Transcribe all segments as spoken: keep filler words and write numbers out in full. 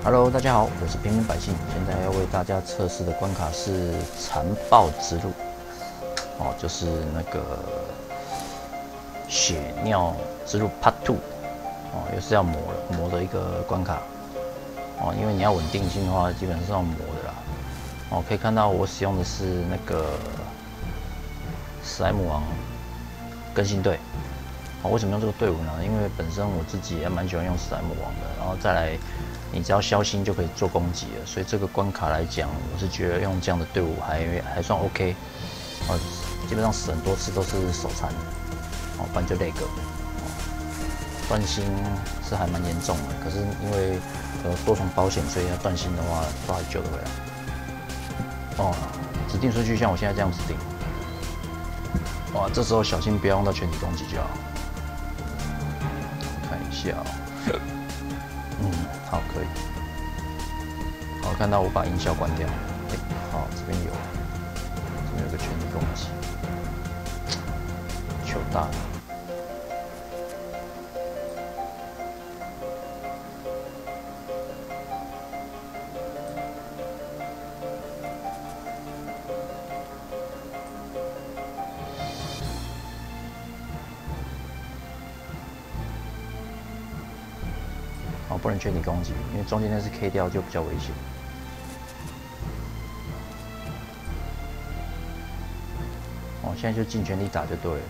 Hello，大家好，我是平民百姓。现在要为大家测试的关卡是残暴之路，哦，就是那个血尿之路 Part Two， 哦，又是要磨了磨的一个关卡，哦，因为你要稳定性的话，基本上是要磨的啦。哦，可以看到我使用的是那个史莱姆王更新队。哦，为什么用这个队伍呢？因为本身我自己也蛮喜欢用史莱姆王的，然后再来，你只要消星就可以做攻击了，所以这个关卡来讲，我是觉得用这样的队伍还还算 OK。哦，基本上死很多次都是手残，哦，不然就那个，哦，断星是还蛮严重的，可是因为呃多重保险，所以要断星的话都还救得回来。哦，指定顺序像我现在这样指定。哇，这时候小心不要用到全体攻击就好。看一下、哦，嗯，好，可以。好，看到我把音效关掉。哎、欸，好，这边有，这边有个全体攻击，球大了。哦，不能全体攻击，因为中间那是 K 掉就比较危险。哦，现在就尽全力打就对了。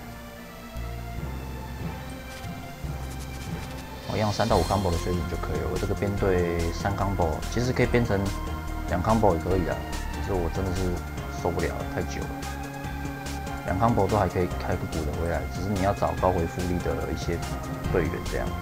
我、哦、一样三到五 combo 的水准就可以了。我这个编队三 combo， 其实可以编成两 combo 也可以啦，只是我真的是受不了了，太久了。两 combo 都还可以开个补的回来，只是你要找高回复力的一些队员这样。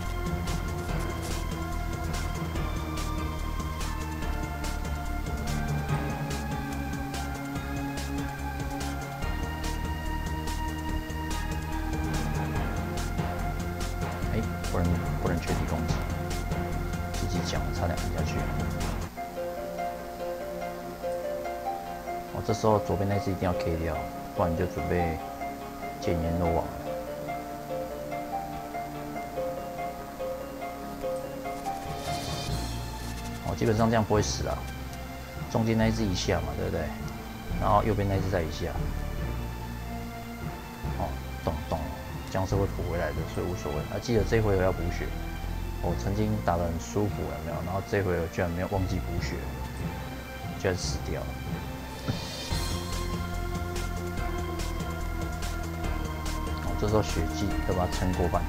哎，不能不能全体攻击，自己讲差点赢下去。哦，这时候左边那只一定要 K 掉，不然你就准备见阎罗王了。哦，基本上这样不会死啊。中间那一只一下嘛，对不对？然后右边那一只在一下。哦，咚咚。这样是会补回来的，所以无所谓。啊，记得这回合要补血。我曾经打得很舒服，有没有？然后这回合居然没有忘记补血，居然死掉了。哦，这时候血迹要把它撑过半。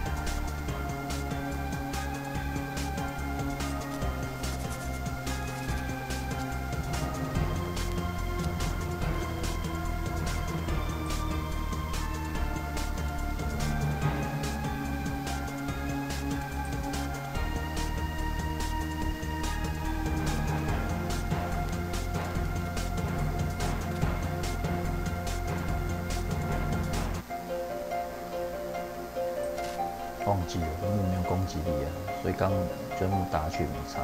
忘记了，因为没有攻击力啊，所以刚就那么打去没差。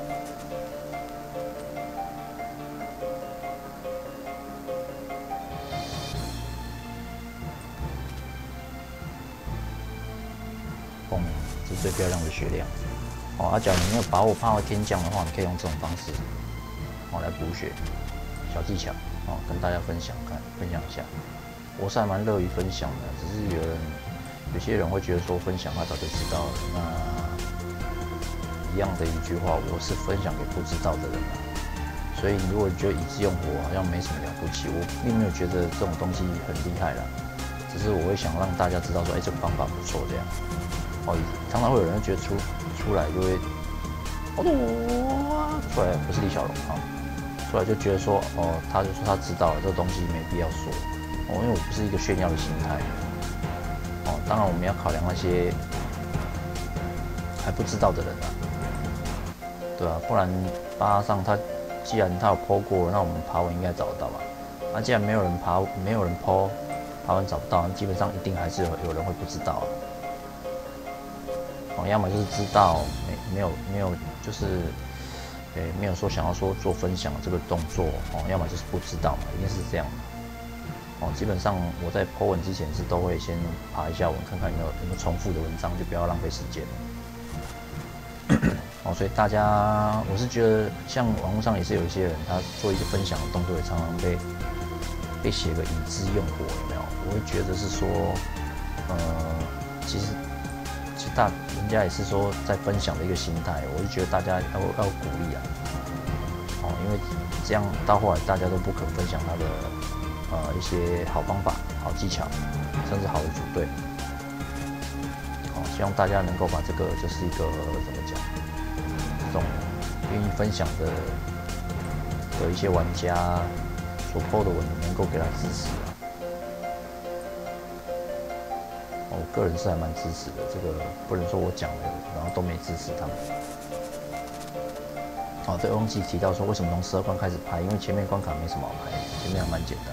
嘣，这是最漂亮的血量。哦，啊，假如你没有把握怕会天降的话，你可以用这种方式，哦，来补血，小技巧，哦，跟大家分享看，分享一下。我是还蛮乐于分享的，只是有人。有些人会觉得说分享他早就知道了，那一样的一句话，我是分享给不知道的人啊。所以你如果觉得以智用火好像没什么了不起，我并没有觉得这种东西很厉害啦，只是我会想让大家知道说，哎、欸，这个方法不错这样。哦，常常会有人觉得出出来就会，哦，出来不是李小龙啊，出来就觉得说，哦，他就说他知道了，这个东西没必要说，哦，因为我不是一个炫耀的心态。哦，当然我们要考量那些还不知道的人啊，对啊，不然巴上他既然他有 po 过，那我们爬文应该找得到吧？那、啊、既然没有人爬，没有人 po， 爬文找不到，基本上一定还是有有人会不知道啊。哦，要么就是知道，没没有没有就是，诶、欸、没有说想要说做分享这个动作哦，要么就是不知道嘛，一定是这样的。哦，基本上我在 po 文之前是都会先爬一下文，看看有没有有没有重复的文章，就不要浪费时间。 哦，所以大家，我是觉得像网络上也是有一些人，他做一个分享的动作，也常常被被写个已知用火，有没有？我会觉得是说，呃，其实其实大人家也是说在分享的一个心态，我就觉得大家要要鼓励啊，哦，因为这样到后来大家都不肯分享他的呃一些好方法、好技巧，甚至好的组队。希望大家能够把这个就是一个怎么讲，这种愿意分享的的一些玩家所 po 的文，能够给他支持啊。我个人是还蛮支持的，这个不能说我讲了，然后都没支持他们。哦，对，忘记提到说为什么从十二关开始拍，因为前面关卡没什么好拍，前面还蛮简单。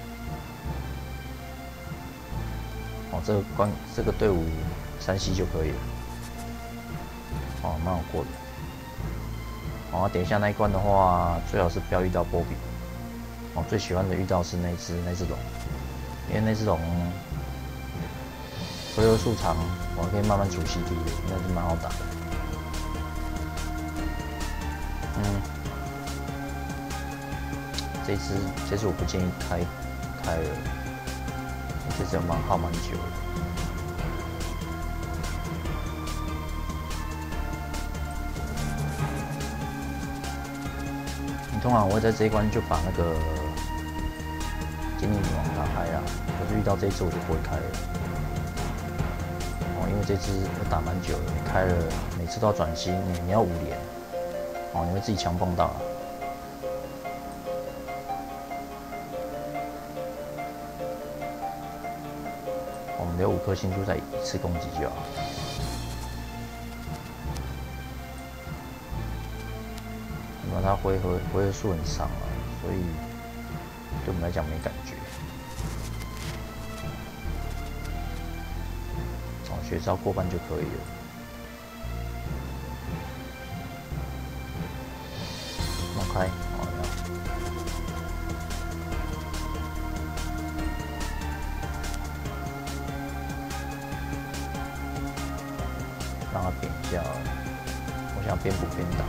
哦，这个关这个队伍。山西就可以了，哦，蛮好过的。哦，等一下那一关的话，最好是不要遇到波比。哦，最喜欢的遇到是那只那只龙，因为那只龙回合数长，我可以慢慢除 C D 的，应该是蛮好打的。嗯，这只这只我不建议开开了，这只要蛮耗蛮久的。通常我会在这一关就把那个精灵女王打开啦，可是遇到这一只我就不会开了。哦，因为这只我打蛮久了，你开了每次都要转心，你你要五连，哦，你会自己强蹦到啦。我们留五颗星就在一次攻击就好。那它回合回合数很长啊，所以对我们来讲没感觉。哦，学招过半就可以了。弄开，好，这样。让它扁一下，我想边补边打。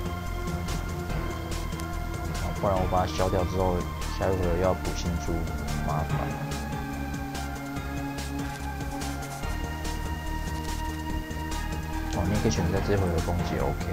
不然我把它消掉之后，下一回合要补新珠，麻烦。哦，你也可以选择在这回合攻击 ，OK。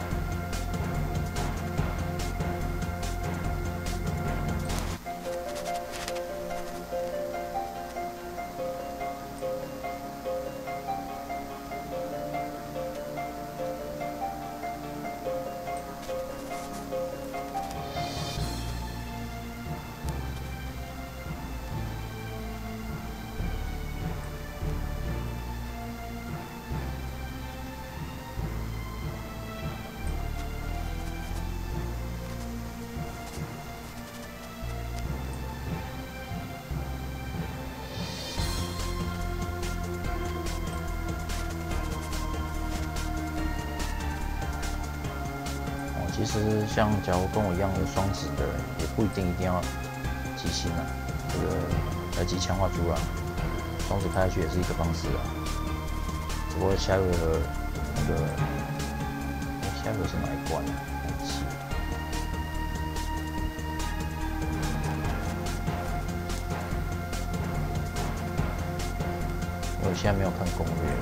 其实像假如跟我一样有双子的人，也不一定一定要集星啊，这个来集强化猪啊，双子开下去也是一个方式啊。只不过下一回合那个，欸、下一回合是哪一关啊？哪一期？我现在没有看攻略，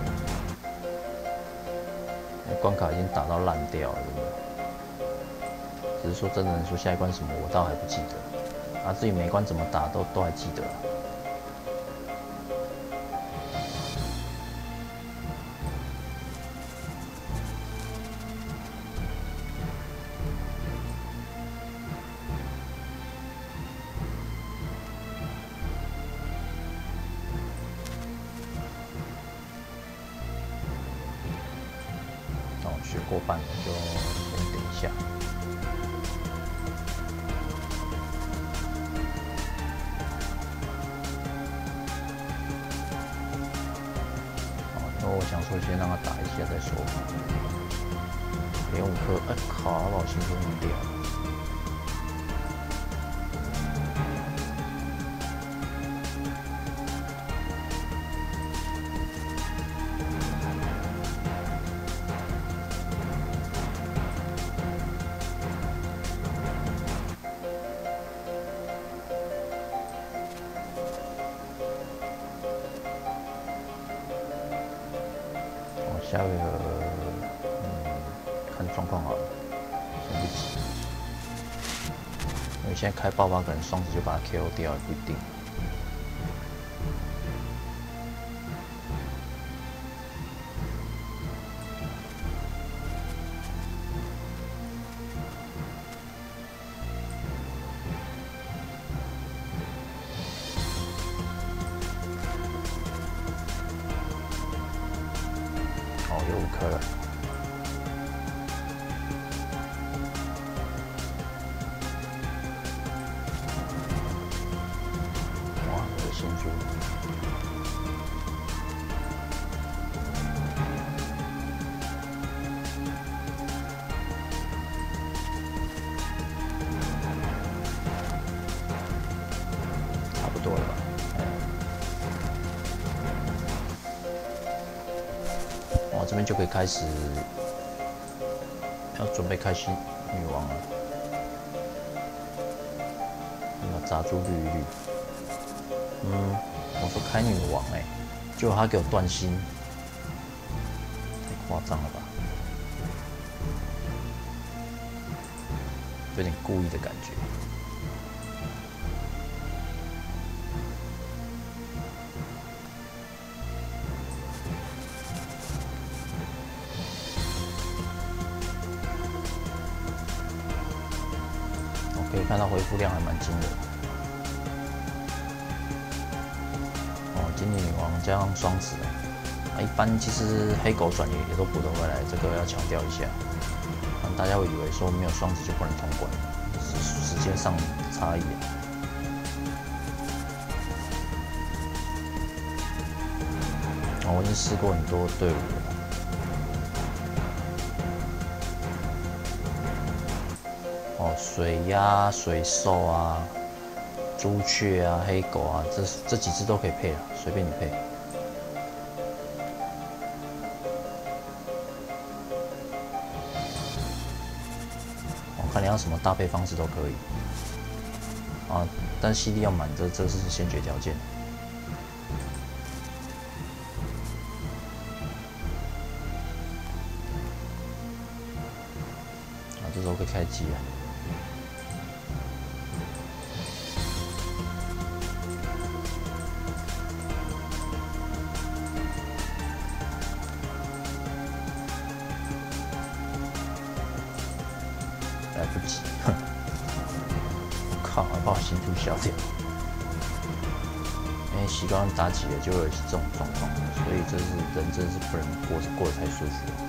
关卡已经打到烂掉了，对不对？只是说真的说下一关什么我倒还不记得，啊，至于每一关怎么打都都还记得。哦，学过半了就先等一下。我想说，先让他打一下再说。连五颗，哎靠，把我星都用掉了。 下回合，嗯，看状况好了，先不急。因为现在开爆发，可能双子就把它 K O 掉，也不一定。哦，有五颗了。哇，有新珠。差不多了吧？哦，这边就可以开始要准备开新女王了。那砸珠绿一绿。嗯，我说开女王哎、欸，结果他给我断心，太夸张了吧？有点故意的感觉。可以看到回复量还蛮惊人。哦，精灵女王加上双子，啊，一般其实黑狗转也也都补得回来，这个要强调一下。嗯，大家会以为说没有双子就不能通关，时时间上差异。哦，我已经试过很多队伍了。哦，水鸭、水兽啊、朱雀啊、黑狗啊，这这几只都可以配啊，随便你配。我、哦、看你要什么搭配方式都可以。啊，但 C D 要满，这这是先决条件。啊，这时候可以开机啊。来不及，哼！靠，还把我心珠消掉。因为习惯打起来就会有这种状况，所以这是人真是不能过过得太舒服。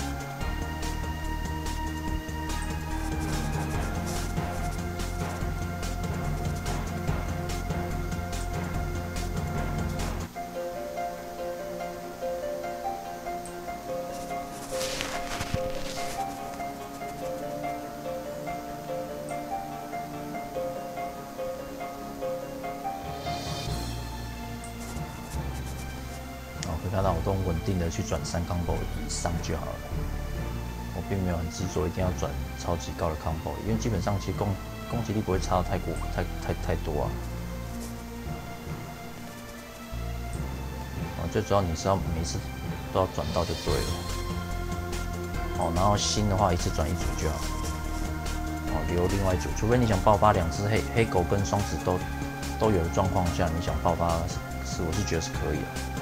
可以看到我都稳定的去转三 combo 以上就好了，我并没有很执着一定要转超级高的 combo， 因为基本上其实攻攻击力不会差到太过太太太多啊。哦，最主要你是要每次都要转到就对了。哦，然后新的话一次转一组就好。哦，留另外一组，除非你想爆发两只黑黑狗跟双子都都有的状况下，你想爆发是我是觉得是可以的。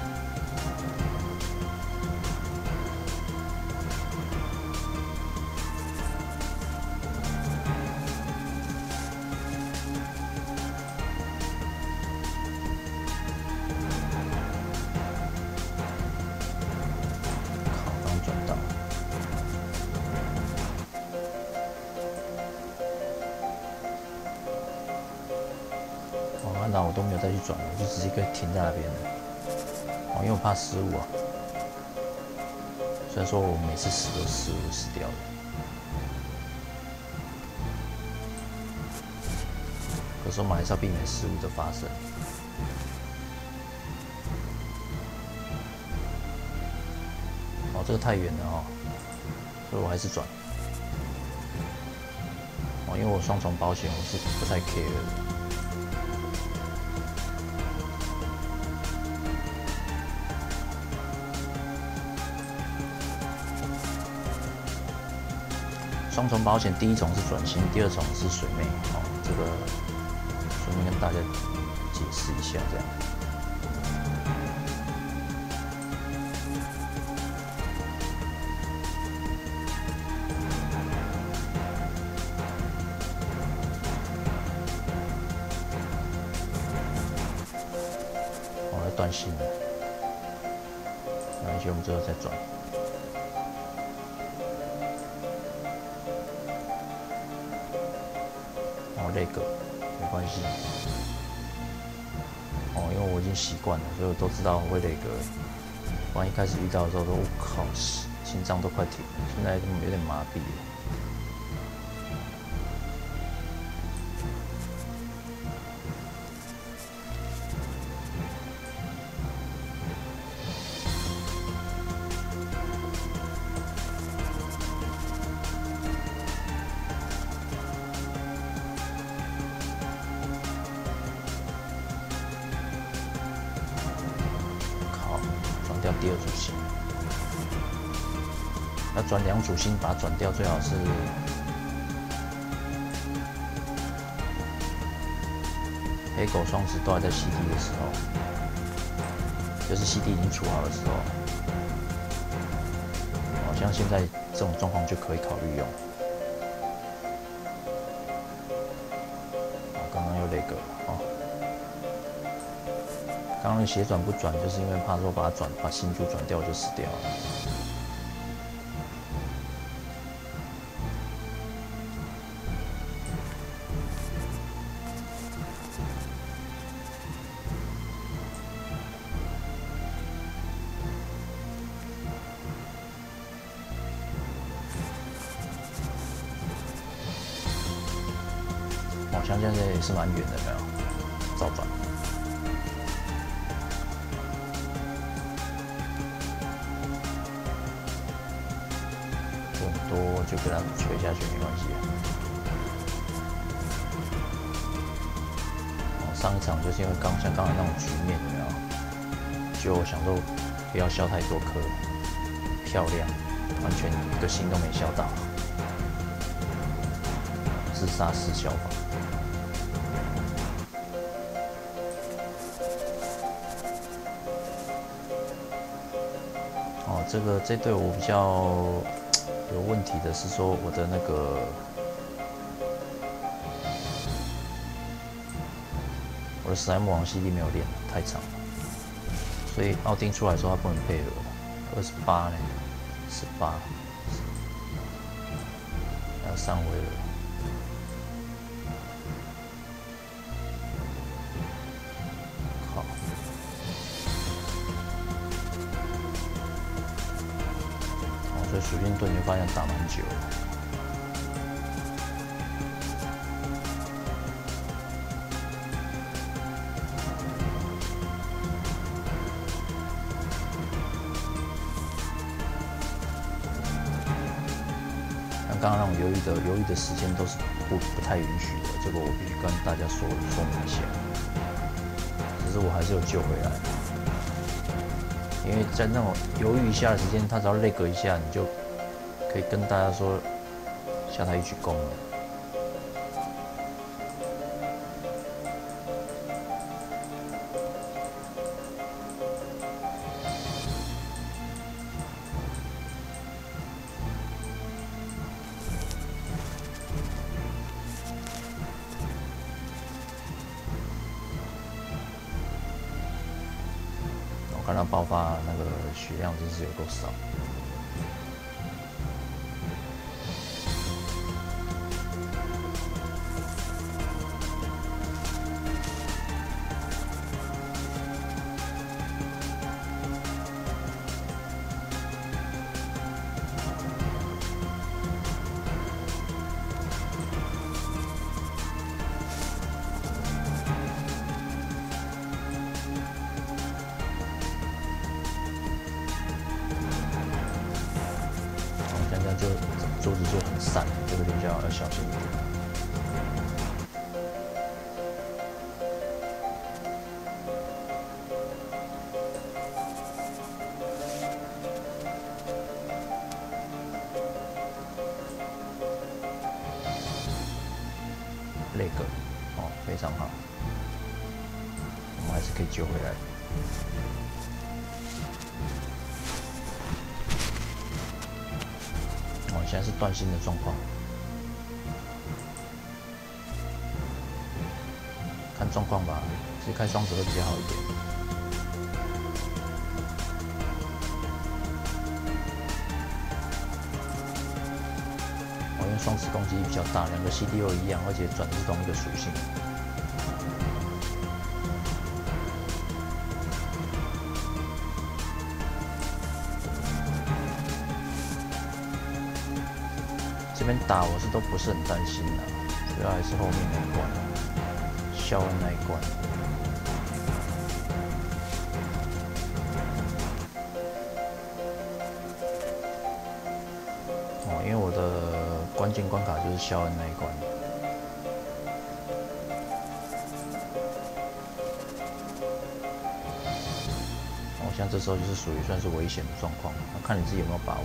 那我都没有再去转了，就直接可以停在那边了。哦，因为我怕失误啊。虽然说我每次死都失误死掉了，可是我们还是要避免失误的发生。哦，这个太远了哦，所以我还是转。哦，因为我双重保险，我是不太 care 的。 双重保险，第一种是转型，第二种是水妹。哦，这个顺便跟大家解释一下，这样。哦，来断线了，那也许我们最后再转。那个没关系，哦，因为我已经习惯了，所以我都知道会那个。不然一开始遇到的时候都，我靠，心脏都快停了，现在有点麻痹了。掉第二组星，要转两组星，把它转掉，最好是黑狗双子都还在 C D 的时候，就是 C D 已经处好的时候，好像现在这种状况就可以考虑用。刚刚又那个哦。刚刚血转不转，就是因为怕说把它转把星珠转掉就死掉了。好像现在也是蛮远的，没有？照转。多就给它吹下去没关系。哦，上一场就是因为刚像刚才那种局面有没有？就想说不要消太多颗，漂亮，完全一个星都没消到，自杀式消法。哦，这个这对我比较。有问题的是说我的那个我的史莱姆王 C D 没有练，太长了，所以奥丁出来说他不能配合，二十八呢，十八，还有三回了。靠！所以属性盾就发现打蛮久了。像刚刚那种犹豫的犹豫的时间都是不不太允许的，这个我必须跟大家说说明一下。只是我还是有救回来。因为在那种犹豫一下的时间，他只要累格一下，你就可以跟大家说下他一鞠躬了。看到爆发那个血量真是有够少。就桌子就很散，这个就比较要小心一点。 那个哦，非常好，我们还是可以救回来。哦，现在是断心的状况，看状况吧，其实开双子会比较好一点。哦，因为双子攻击力比较大，两个 C D 又一样，而且转的是同一个属性。这边打我是都不是很担心的，主要还是后面那一关，肖恩那一关。哦，因为我的关键关卡就是肖恩那一关。哦，像这时候就是属于算是危险的状况，那看你自己有没有把握。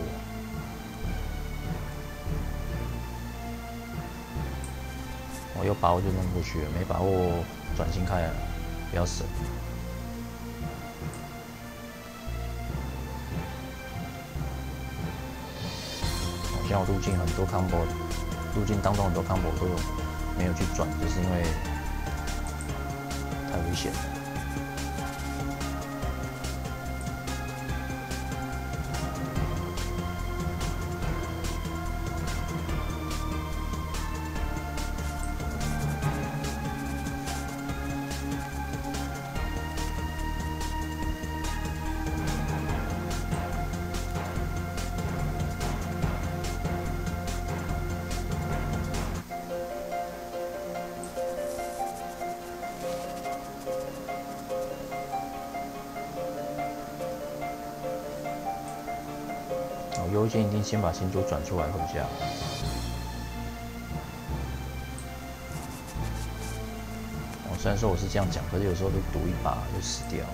有把握就弄过去了，没把握转心开了，不要省。好像我路径很多 combo， 路径当中很多 combo 都有没有去转，就是因为太危险了。优先一定先把星珠转出来会比较好。哦，虽然说我是这样讲，可是有时候就赌一把就死掉了。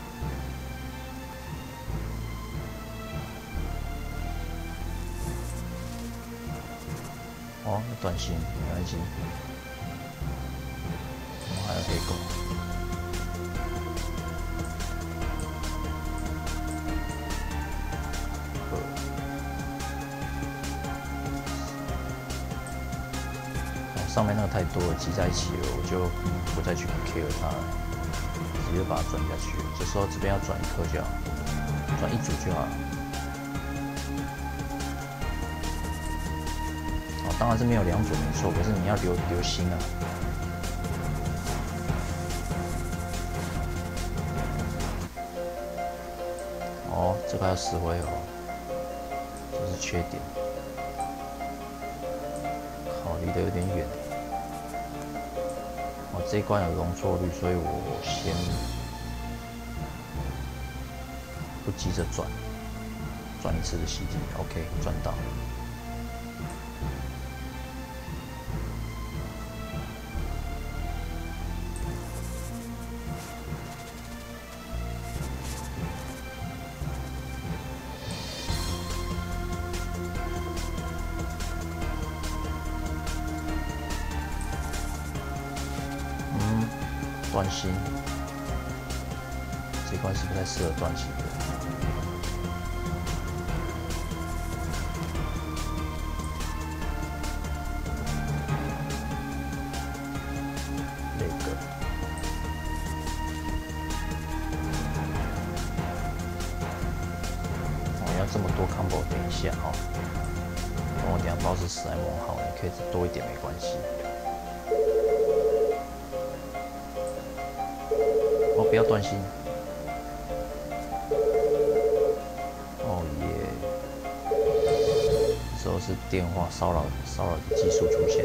哦，短信没关系，我还有黑狗。上面那个太多了，挤在一起了，我就不再去 care 它了，直接把它转下去。这时候这边要转一颗就好，转一组就好了。哦，当然是没有两组没错，可是你要留留心啊。哦，这个要死灰哦，这是缺点，考虑的有点远。哦，这一关有容错率，所以我先不急着转，转一次的 C D， OK， 转到。断心，这关是不太适合断心的。那个，哦，要这么多 combo， 等一下哈、哦，等我等下不知道是史莱姆好，你可以多一点没关系。不要断心。哦耶！这时候是电话骚扰骚扰的技术出现。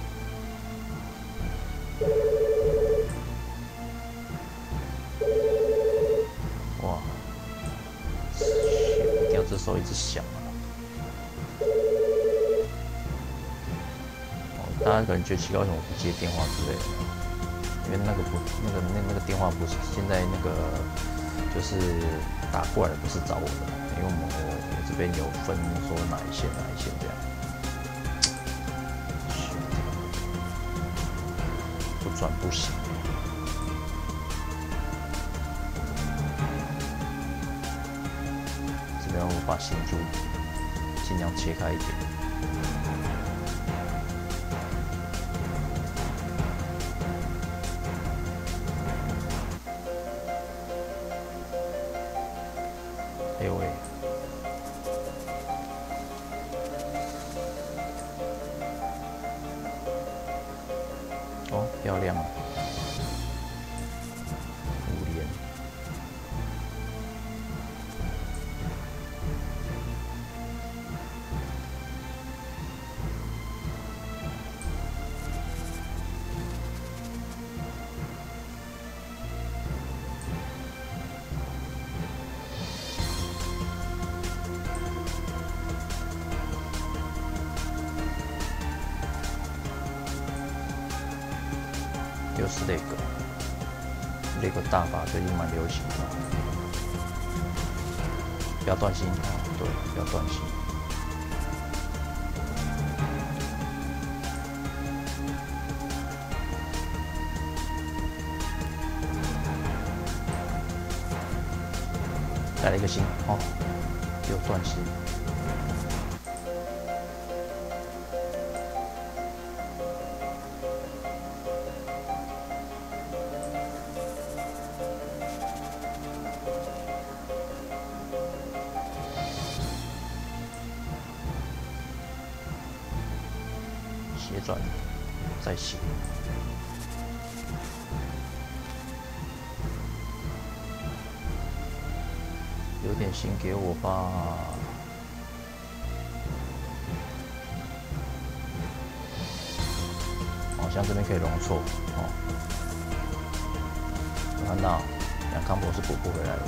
哇！一定要这时候一直响啊！哦，大家可能觉得奇怪，为什么我不接电话之类的？因为那个不，那个那那个电话不是现在那个，就是打过来的不是找我的，因为我们我我这边有分说哪一线哪一线这样。 转不行。这边我把星珠尽量切开一点。哎呦喂！哦，漂亮啊！五连。又是那个那个大法，最近蛮流行的。不要断心啊，对，不要断心。来了一个心哦，又断心。斜转，再斜，有点心给我吧。好像这边可以容错哦。我看到两康博是补不回来了。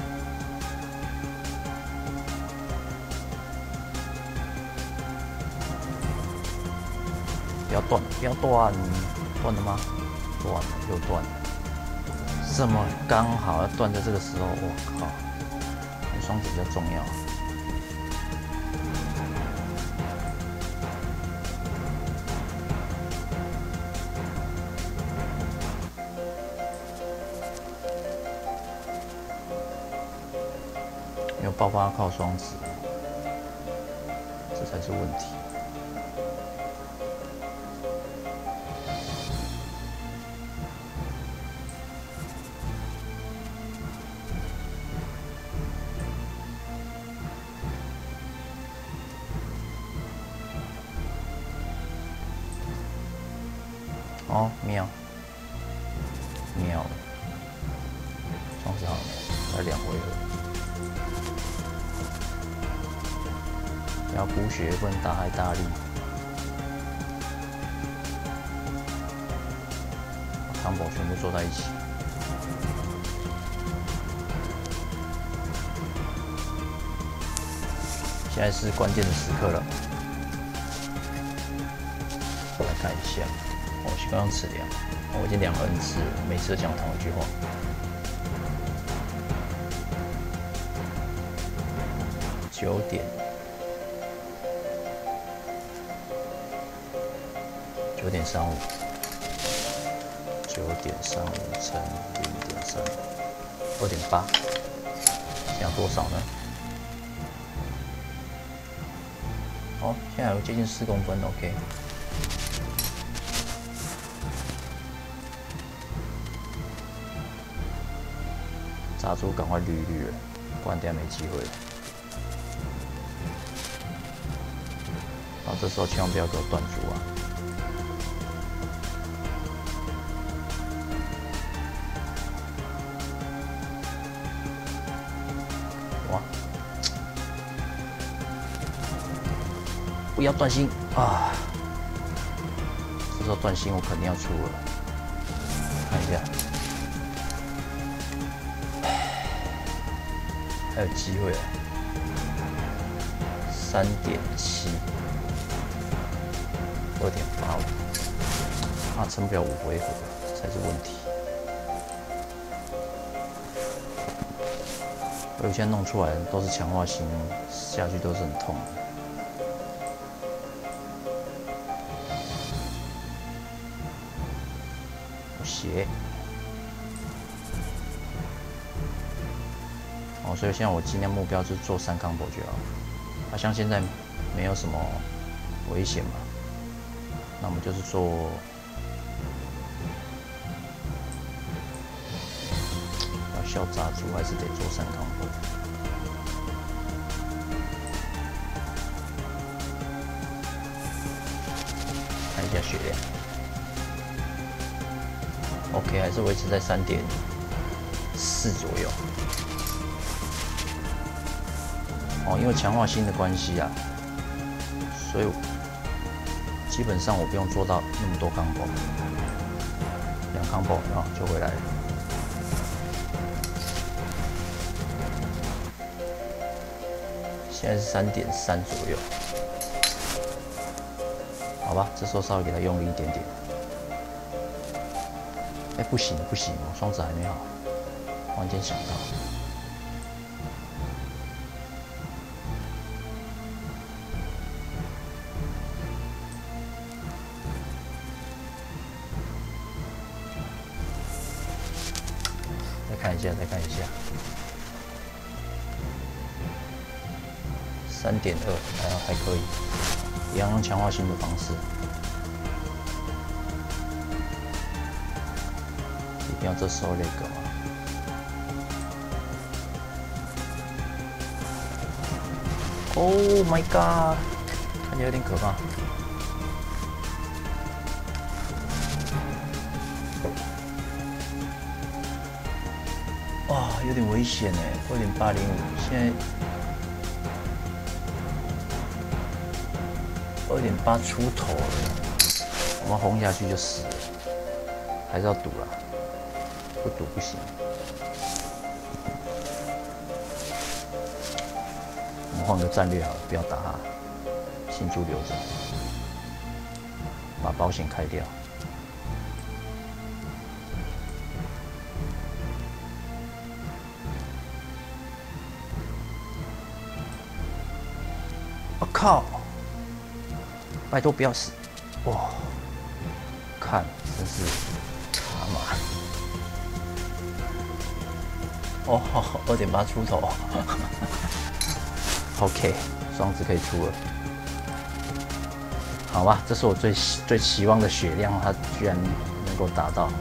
不要断，不要断，断了吗？断了，又断了。这么刚好要断在这个时候，我靠！双子比较重要。没有爆发靠双子，这才是问题。哦，妙，妙了，双子好，才两回合，要补血，不能打太大力。康宝全部坐在一起，现在是关键的时刻了，来看一下。我刚刚吃量，我已经量 N 次了，每次都讲同一句话。九点，九点三五，九点三五乘零点三，二点八，这样多少呢？哦，现在有接近四公分 ，OK。炸猪赶快绿绿了，不然等下没机会了。然后这时候千万不要给我断猪啊！哇！不要断心啊！这时候断心我肯定要出了，看一下。还有机会啊！三点七，二点八五，啊，撑不了五回合才是问题。我现在弄出来都是强化型，下去都是很痛的。 血。哦，所以现在我今天目标就是做三 combo 就好。啊，像现在没有什么危险嘛，那我们就是做。 小炸猪还是得做三 combo。看一下血量 ，OK， 还是维持在三点四左右。哦，因为强化新的关系啊，所以基本上我不用做到那么多 combo， 两 combo 然后就回来了。 现在是三点三左右，好吧，这时候稍微给它用力一点点。哎，不行不行，我双子还没好，突然间想到，再看一下，再看一下。 三点二，还还可以，一样用强化性的方式，一定要这时候那个嘛。Oh my god， 看起来有点可怕。哇，有点危险哎，二点八零五，现在。 二点八出头了，我们轰下去就死了，还是要赌啦，不赌不行。我们换个战略好了，不要打他，新猪留着，把保险开掉。我靠！ 拜托不要死！哇，看，真是他妈！哦，二点八出头，OK， 双子可以出了。好吧，这是我最最期望的血量，它居然能够达到。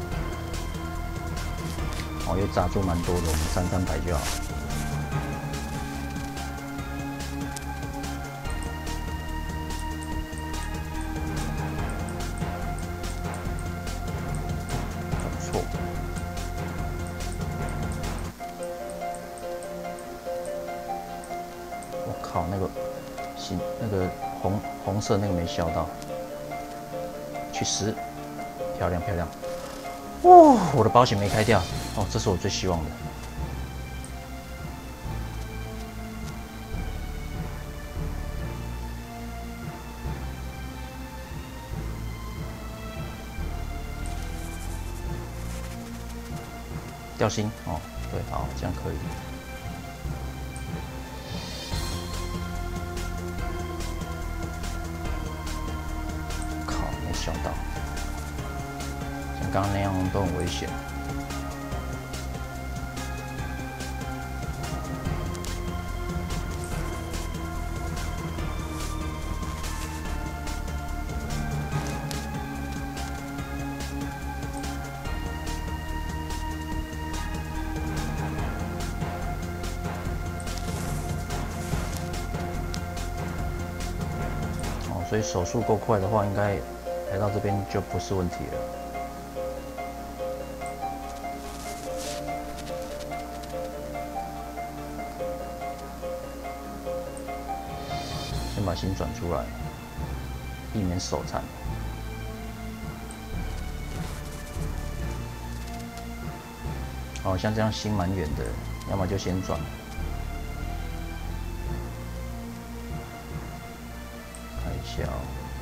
哦，又砸出蛮多的，我们三三百就好。 靠，那个新那个红红色那个没消到，去十，漂亮漂亮。哦，我的保险没开掉，哦，这是我最希望的。掉星哦，对，好，这样可以。 笑到，像刚刚那样都很危险。哦，所以手速够快的话，应该。 来到这边就不是问题了。先把心转出来，避免手残。哦，像这样心蛮远的，要么就先转。看一下哦。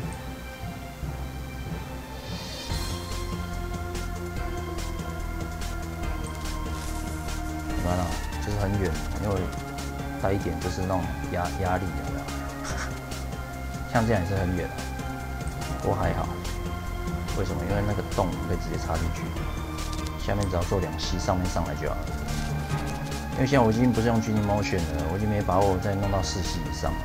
完了，就是很远，因为带一点就是那种压压力，有没有？像这样也是很远，不过还好。 为什么？因为那个洞可以直接插进去，下面只要做两吸，上面上来就好了。因为现在我已经不是用 Geany Motion 了，我已经没把握再弄到四吸以上了。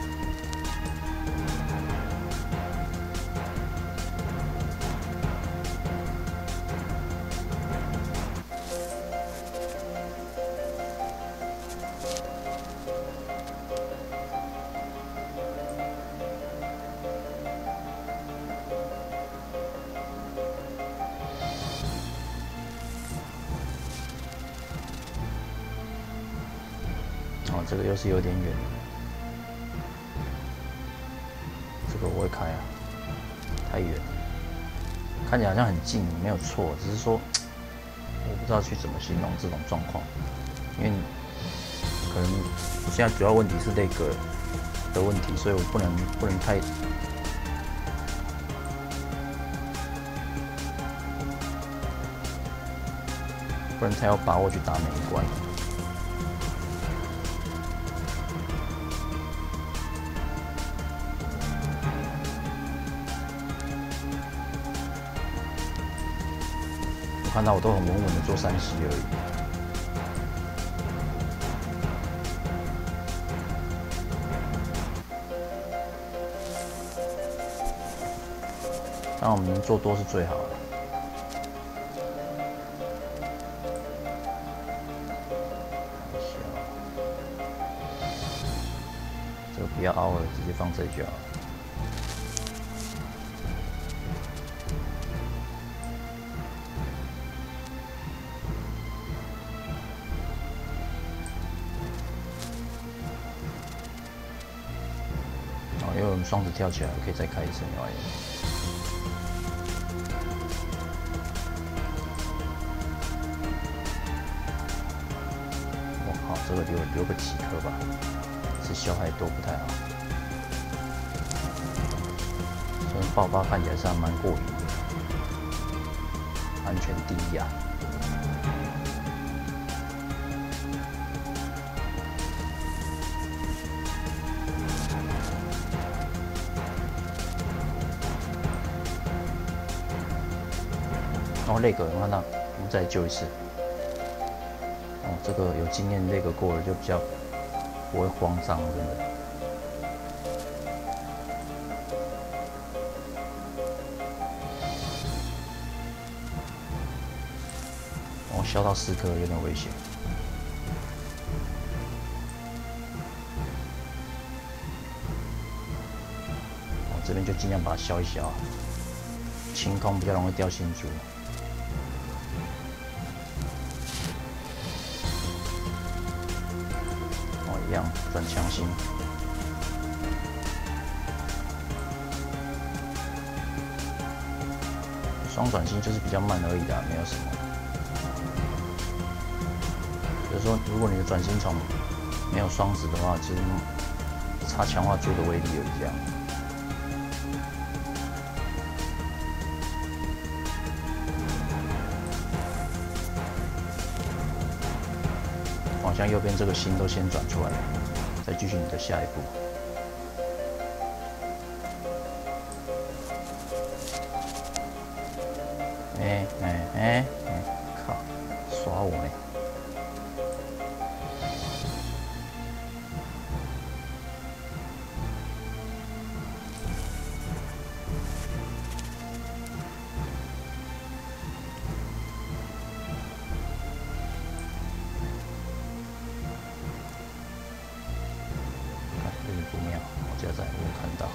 哦，这个又是有点远，这个我会开啊，太远，看起来好像很近，没有错，只是说我不知道去怎么形容这种状况，因为可能现在主要问题是那个的问题，所以我不能不能太不能太有把握去打每一关。看到我都很稳稳的做三吸而已。当然我们做多是最好的。这个不要凹了，直接放这里就好了。因为我们双子跳起来，可以再开一次另外一个。我靠，这个留留个几颗吧，是消害多不太好。虽然爆发看起来是还蛮过瘾的，安全第一啊。然后那个，你看到，我们再救一次。哦，这个有经验，那个过了就比较不会慌张，真的。哦，消到四颗有点危险。哦，这边就尽量把它消一消，清空比较容易掉星珠。一样转强心，双转心就是比较慢而已啦，没有什么。就是说，如果你的转心虫没有双子的话，其实差强化珠的威力而已这样。好像右边这个心都先转出来了，再继续你的下一步。哎哎哎哎，靠，耍我呢！不妙，我加载没有看到。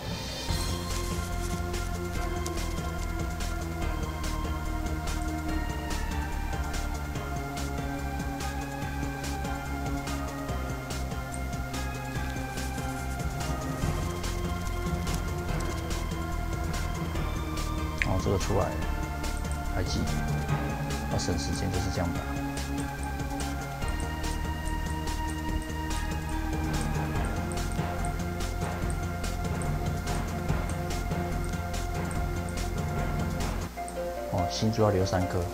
哦，这个出来了，还记，要省时间就是这样打。星珠要留三颗，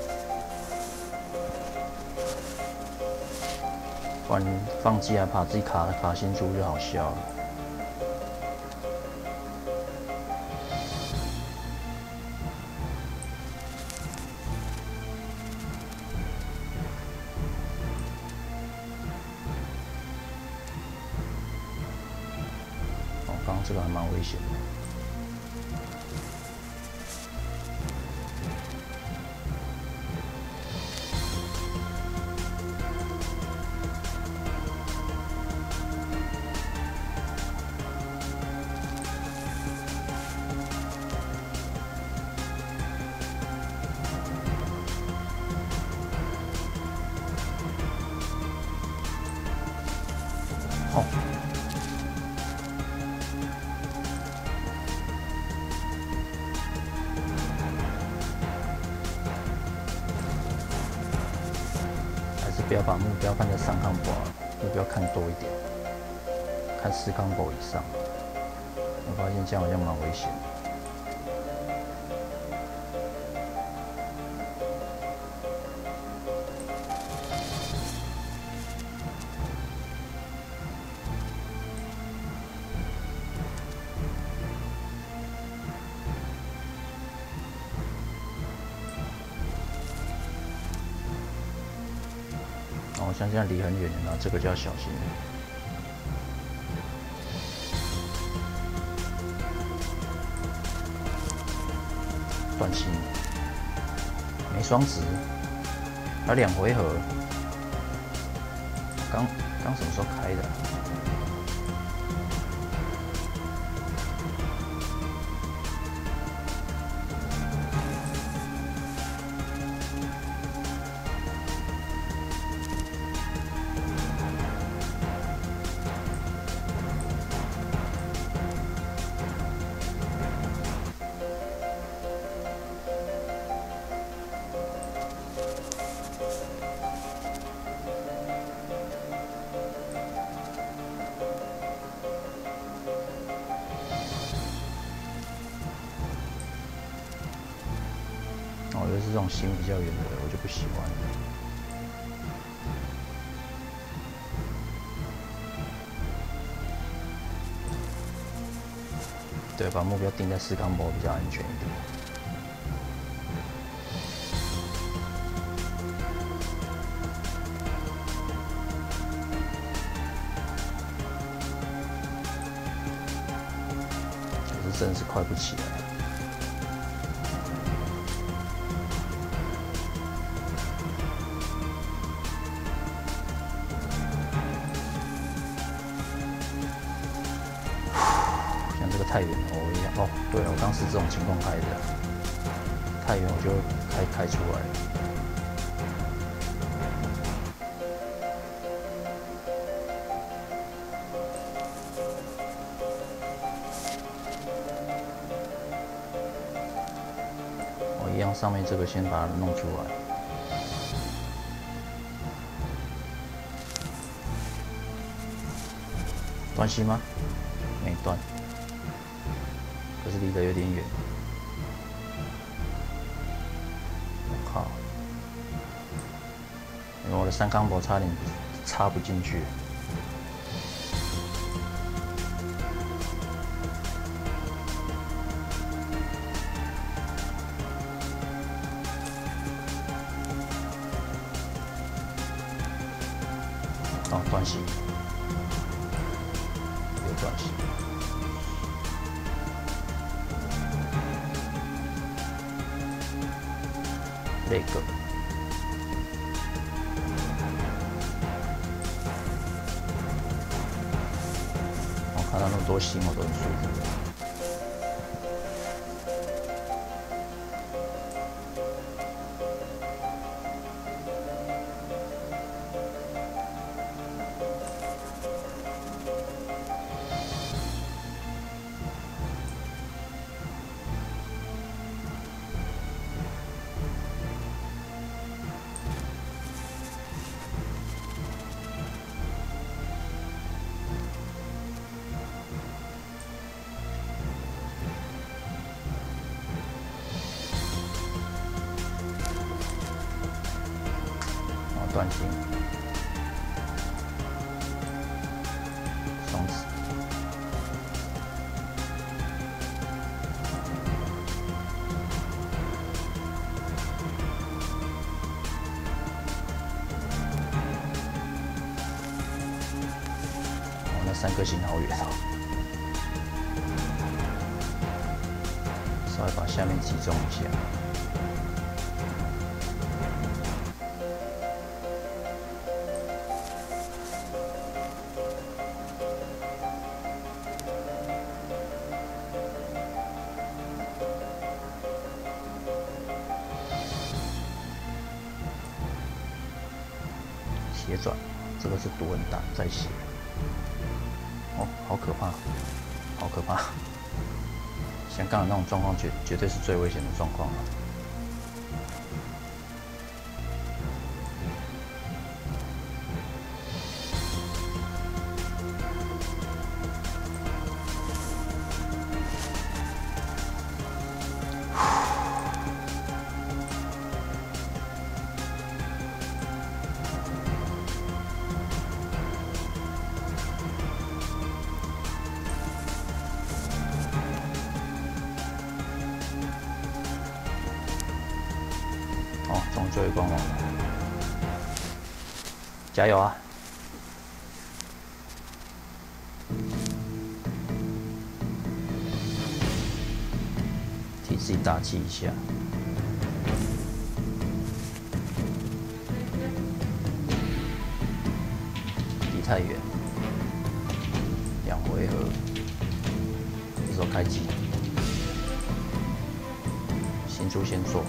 不然放弃还怕自己卡卡星珠就好笑了。 这个还蛮危险的。哦，还是不要把目标看在三康博，目标看多一点，看四康博以上。我发现这样好像蛮危险的。哦，像这样离很远，然后这个就要小心了。断心，没双子，还有两回合。刚刚什么时候开的啊？哦，尤其是这种心比较远的，我就不喜欢。对，把目标定在四康博比较安全一点。可是真的是快不起来。太远了，我一样哦。对了，我当时这种情况开的，太远我就开开出来了。我一样，上面这个先把它弄出来。断息吗？没断。可是离得有点远，我靠！因为我的三康博差点插不进去。哦，断息，有断息。这个，我看到那么多星，我都很舒服。断心，双子，哦，那三颗星好远啊！ 稍微把下面集中一下。斜转，这个是毒很大，再斜。哦，好可怕，好可怕！像刚才那种状况，绝绝对是最危险的状况了。哦，终于最后一关完了，加油啊！替自己打气一下。离太远，两回合，这时候开机，先出先做。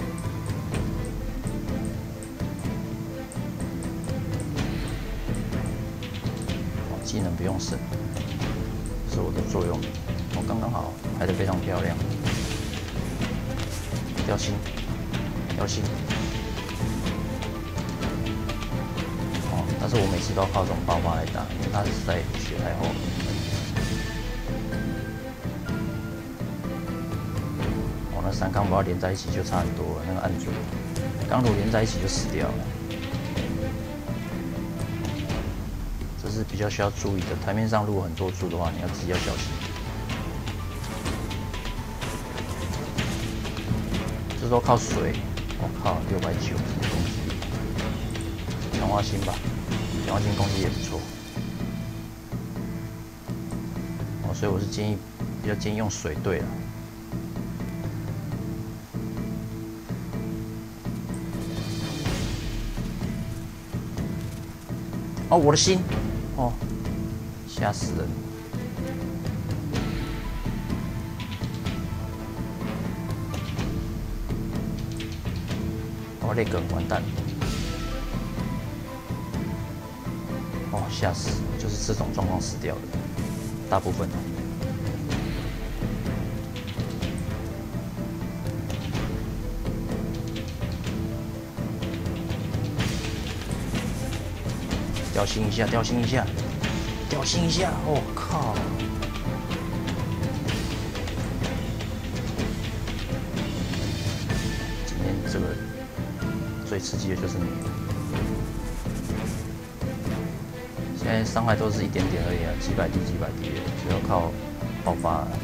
技能不用省，这是我的座右铭。我刚刚好，排得非常漂亮。掉星，掉星。哦，但是我每次都要靠这种爆发来打，因为它是在血太后。哦，那三康不要连在一起就差很多了，那个按住，刚如果连在一起就死掉了。这是比较需要注意的。台面上如果很多柱的话，你要自己要小心。这时候靠水，我靠，六百九十攻击力，强化星吧，强化星攻击也不错。哦，所以我是建议比较建议用水队了。哦，我的心。哦，吓死人！哦，那个完蛋！哦，吓死！就是这种状况死掉的，大部分。掉星一下，掉星一下，掉星一下！我、哦、靠！今天这个最刺激的就是你。现在伤害都是一点点而已啊，几百滴几百滴的，只要靠爆发了。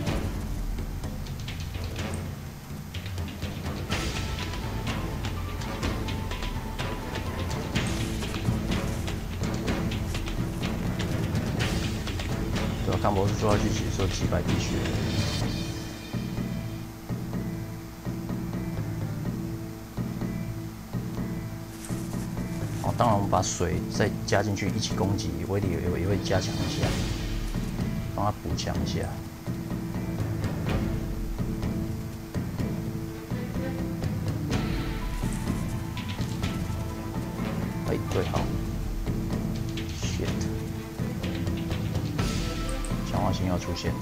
对啊，康博士说要去洗，说几百滴血。哦，当然我们把水再加进去一起攻击，威力也也会加强一下，帮他补强一下。哎，对，好。shit。强化星要出现了，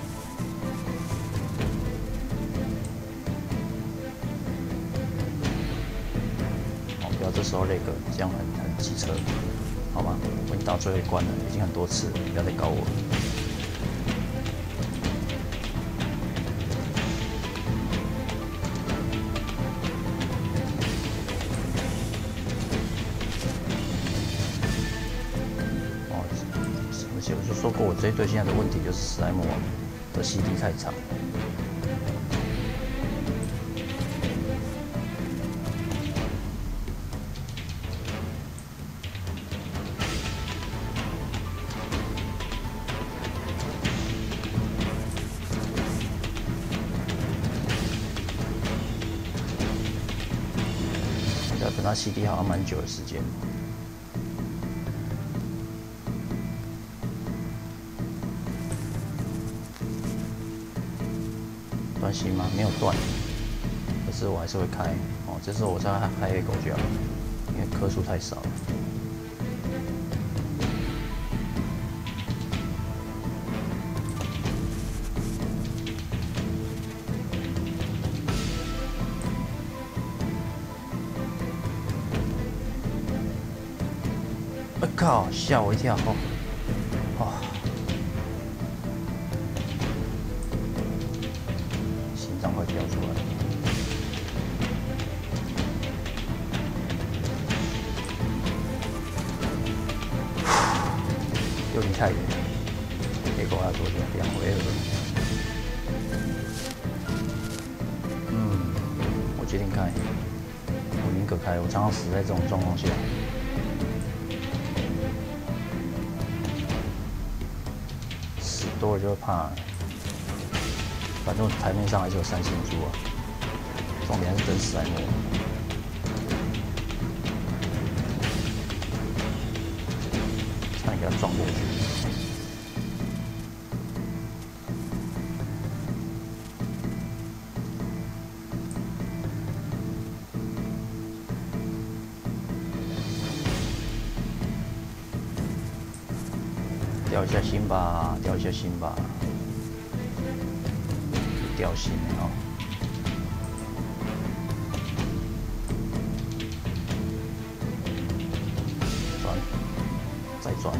哦，不要这时候那个，这样很很机车，好吗？我已经打最后一关了，已经很多次了，不要再搞我了。哦，而且我就说过，我这一队现在的问题就是史莱姆的 C D 太长。 等它 C D 好像蛮久的时间。断芯吗？没有断，可是我还是会开。哦，这时候我再开 echo 就好，因为颗数太少了。我、靠！吓我一跳！哦，哦，心脏快飙出来了。又离太远，结果要做点两回合。嗯，我决定开，我宁可开，我常常死在这种状况下。多了就会怕，反正台面上还是有三星珠啊，重点还是真史莱姆。差点给他撞过去。掉一下心吧，掉一下心吧，掉心了哦。转，再转。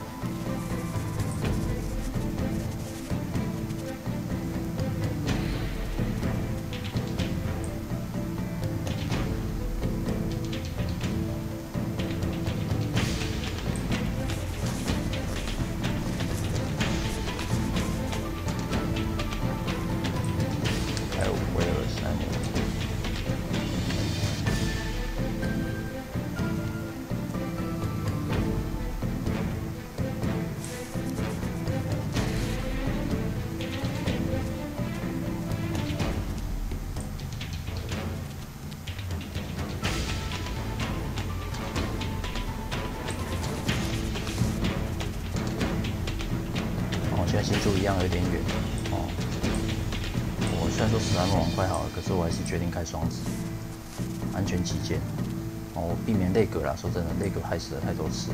现在星柱一样有点远哦。我虽然说史莱姆网快好了，可是我还是决定开双子，安全起见。哦，我避免内格啦。说真的，内格害死了太多次了。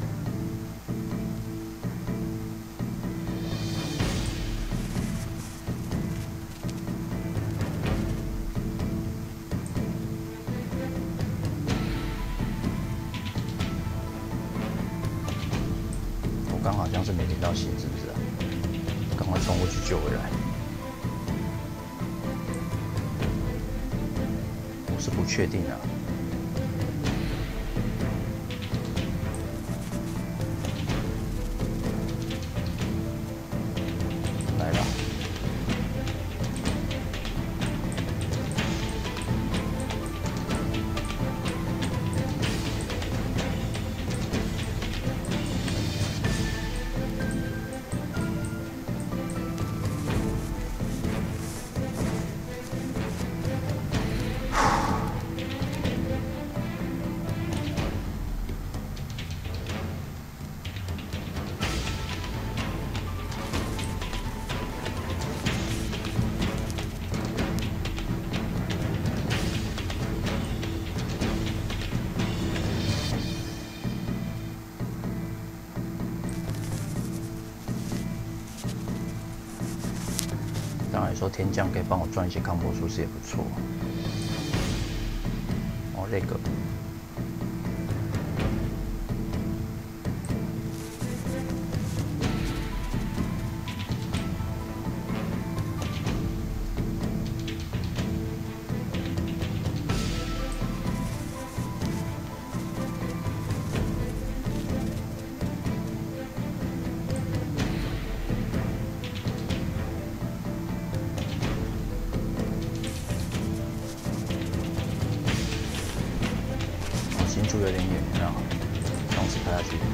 我刚好像是没领到心，是不是啊？赶快冲过去救回来！我是不确定啊。来了。当然说天降可以帮我赚一些康波数是也不错。哦，这个。星柱有点远，然后双子开下去。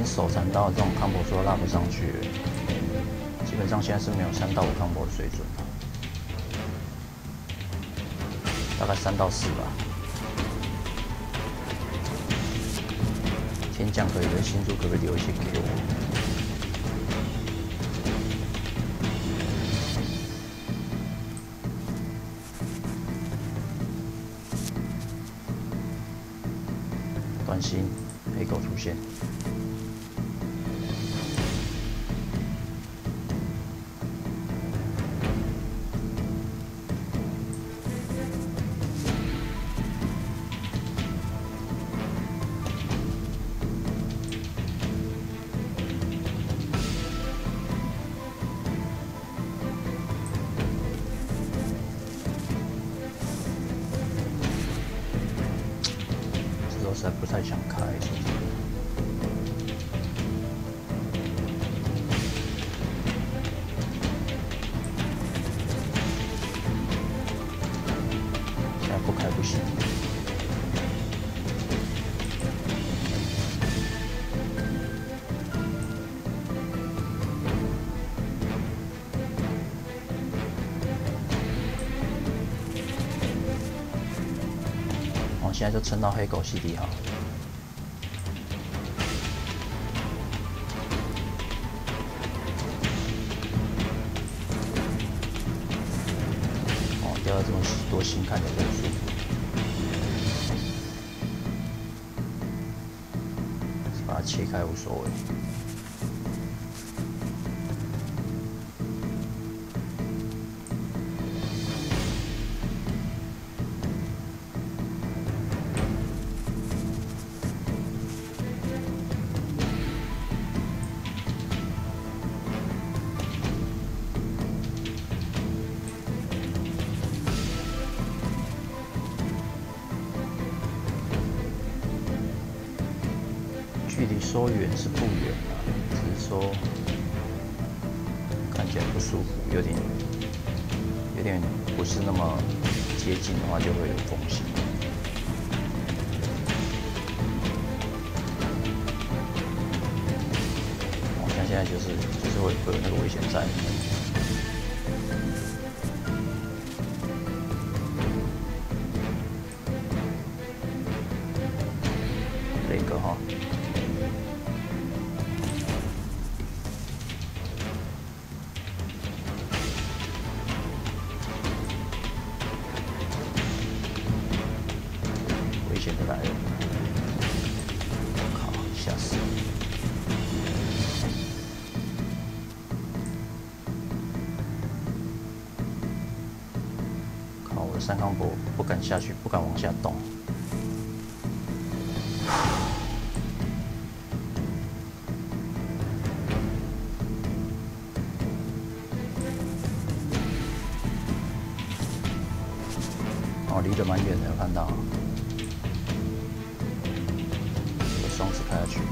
经手残到这种康博说拉不上去了，基本上现在是没有三到五康博的水准了，大概三到四吧。天降可以的，新珠可不可以留一些给我？短信黑狗出现。实在不太想开，是不是？现在不开不行。哦，现在就撑到黑狗 C D 哈。掉这么多星看起来很舒服，把它切开无所谓。距离说远是不远啊，只是说看起来不舒服，有点有点不是那么接近的话，就会有风险。我像现在就是就是会会有那个危险在。这个哈。危险的来了！我靠，吓死了！靠，我的三康博不敢下去，不敢往下动。哦，离得蛮远的，有看到。双子开下去，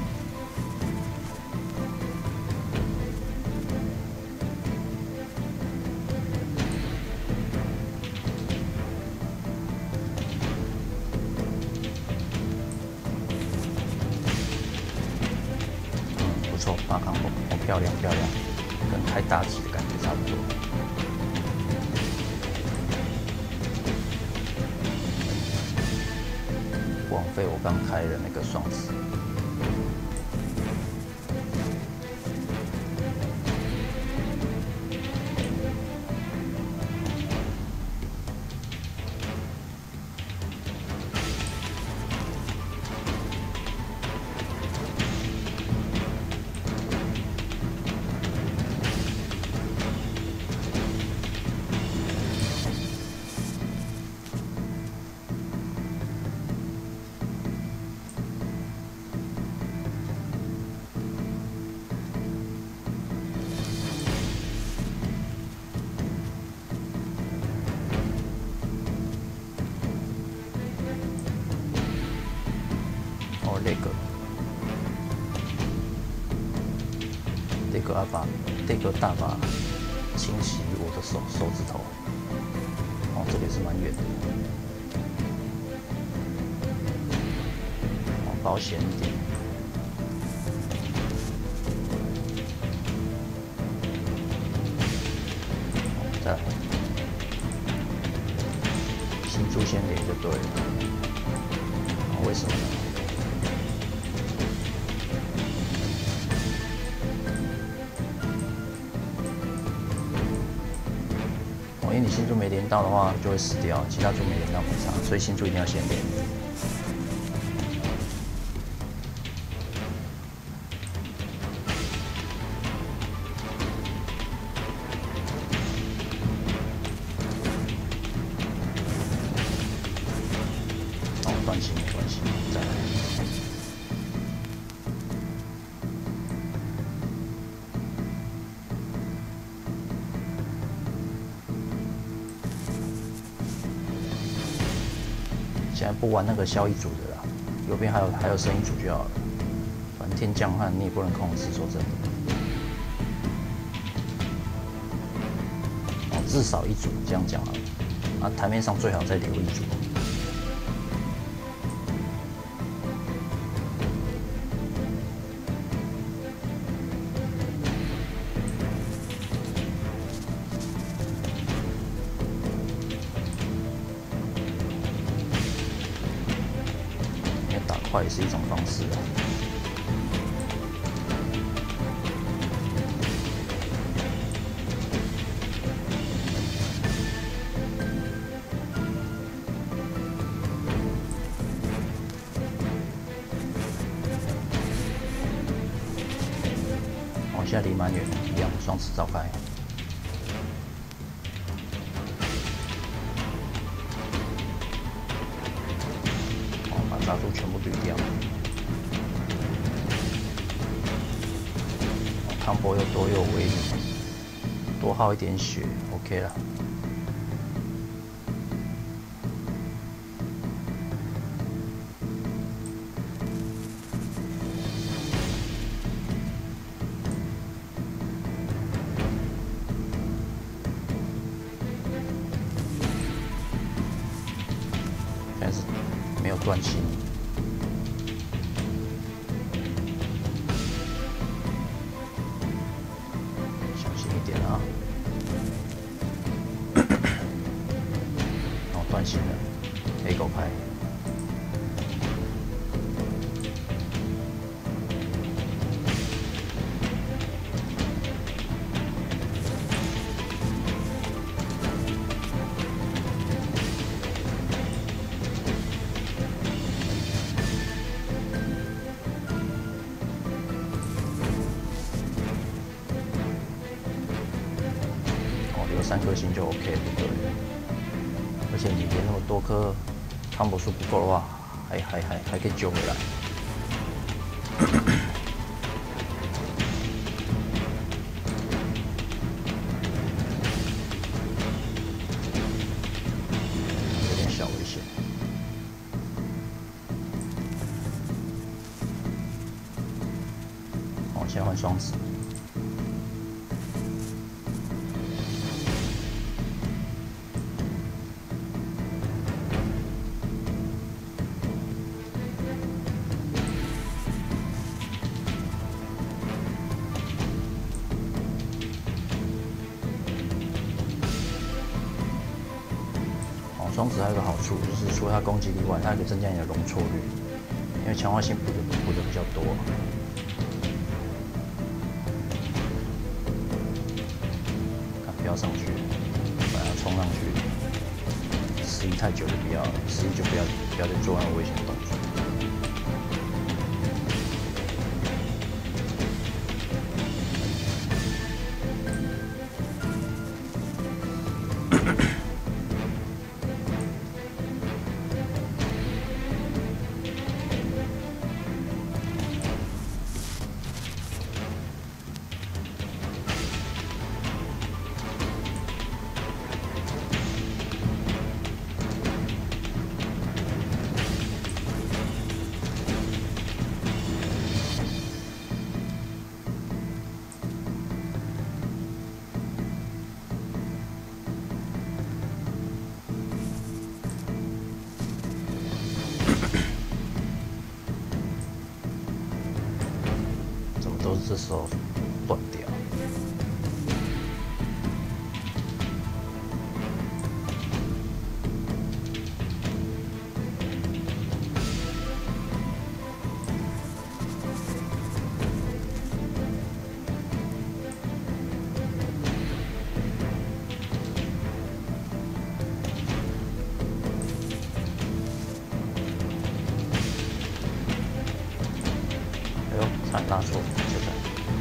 嗯，不错，八康bom哦，漂亮漂亮，跟开大吉的感觉差不多。枉费我刚开了那个双子。哦，那个，这个要把这个大把清洗我的手手指头。哦，这个也是蛮远的。哦，保险一点。 就对了。为什么呢？哦，因为你新珠没连到的话就会死掉，其他珠没连到没差，所以新珠一定要先连。断线没关系，再来。现在不玩那个消一组的啦，右边还有还有升一组就好了。反正天降汉你也不能控制，说真的。哦，至少一组这样讲啊。啊，台面上最好再留一组。也是一种方式啊。哦，现在离蛮远的，一样双持召开。杂猪全部滤掉，康波又多又有威力，多耗一点血 ，OK 了。但是没有断气。断线了，黑狗牌。哦，留三颗星就 OK 了，对。而且你连那么多颗康博数不够的话，还还还还可以救回来。有点小危险。哦，现在换双子。双子还有个好处，就是除了它攻击力外，它还可以增加你的容错率，因为强化性补的补的比较多。看，不要上去，把它冲上去。时移太久就不要，时移就不要不要再做那个危险动作。都是这时候断掉。 差点拉错，就这样。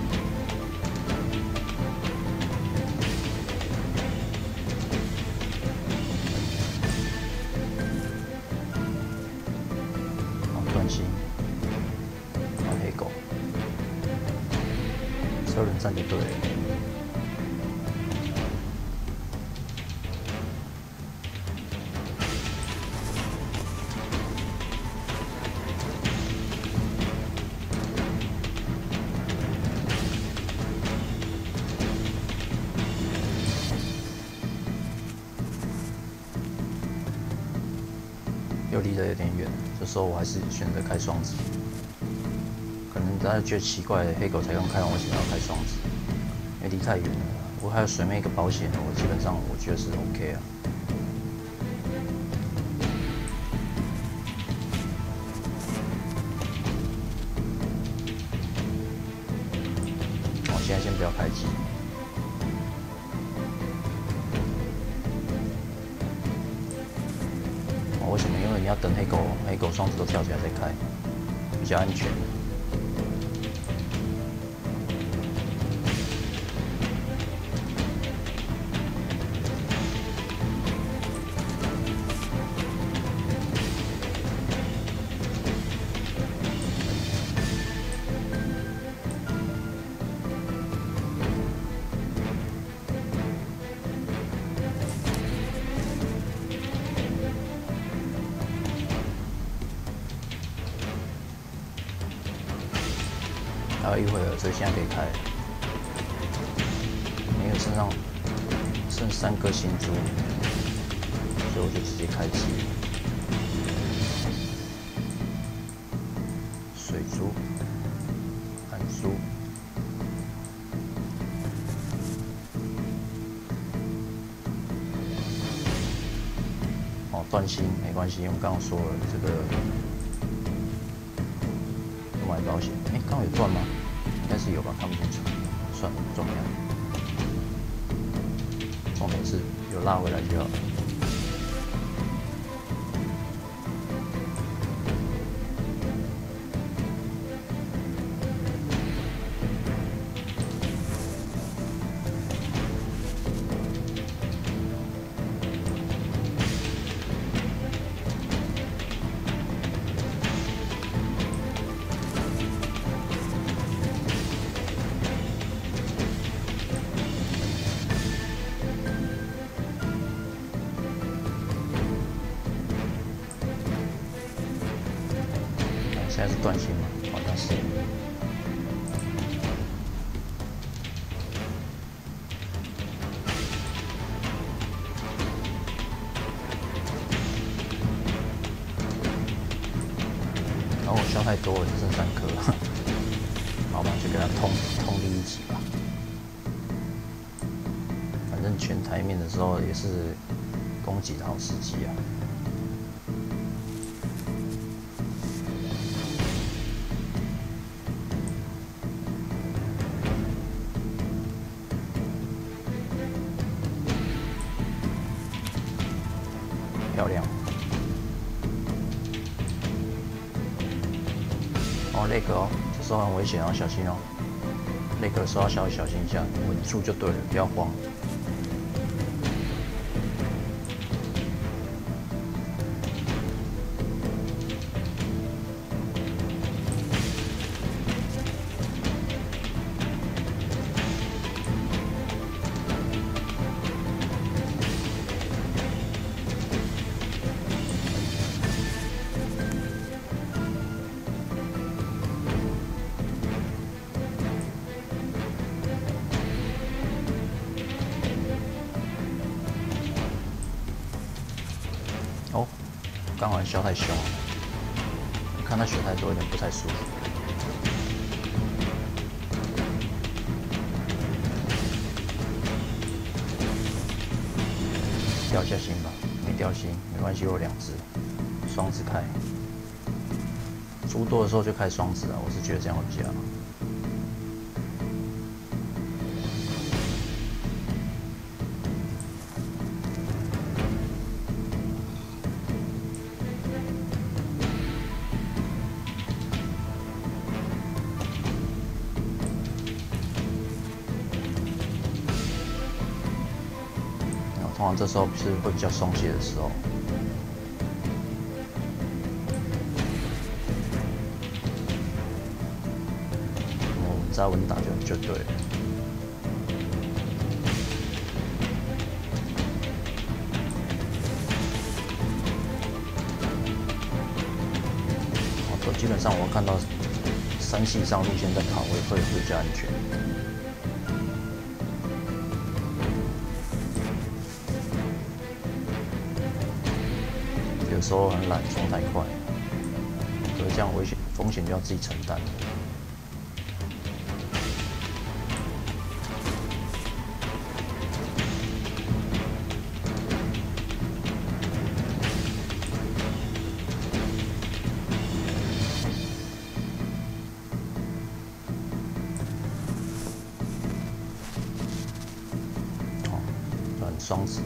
哦，断心，哦，黑狗，车轮战就对了。 又离得有点远，这时候我还是选择开双子。可能大家觉得奇怪，黑狗才刚开完，为什么要开双子？因为离太远了。不过还有水面一个保险，我基本上我觉得是 OK 啊。我现在先不要开机。 为什么？因为你要等黑狗，黑狗双子都跳起来再开，比较安全。还有一会儿，所以现在可以开了。因为身上剩三颗星珠，所以我就直接开机。水珠、暗珠。哦，断芯没关系，因为我刚刚说了这个。 买保险，哎、欸，刚刚有断吗？应该是有吧，看不清楚。算了，不重要。重点是有拉回来就好。现在是断芯吗？好像是。然后我消太多了，只剩三颗，好吧，就给它通通第一级吧。反正全台面的时候也是攻击的好时机啊。 漂亮哦，那个哦，这时候很危险哦，小心哦。那个时候要稍微小心一下，稳住就对了，不要慌。哦，刚好笑太凶了，看他血太多，有点不太舒服。掉一下心吧，没掉心没关系，我有两只，双子开。猪多的时候就开双子啊，我是觉得这样会比较好。 哦， 通常这时候是会比较松懈的时候。我们再稳打就就对了。哦，基本上我看到三系上路线在跑位会会比较安全。有时候很懒，冲太快，所以这样危险风险就要自己承担。哦，转双子。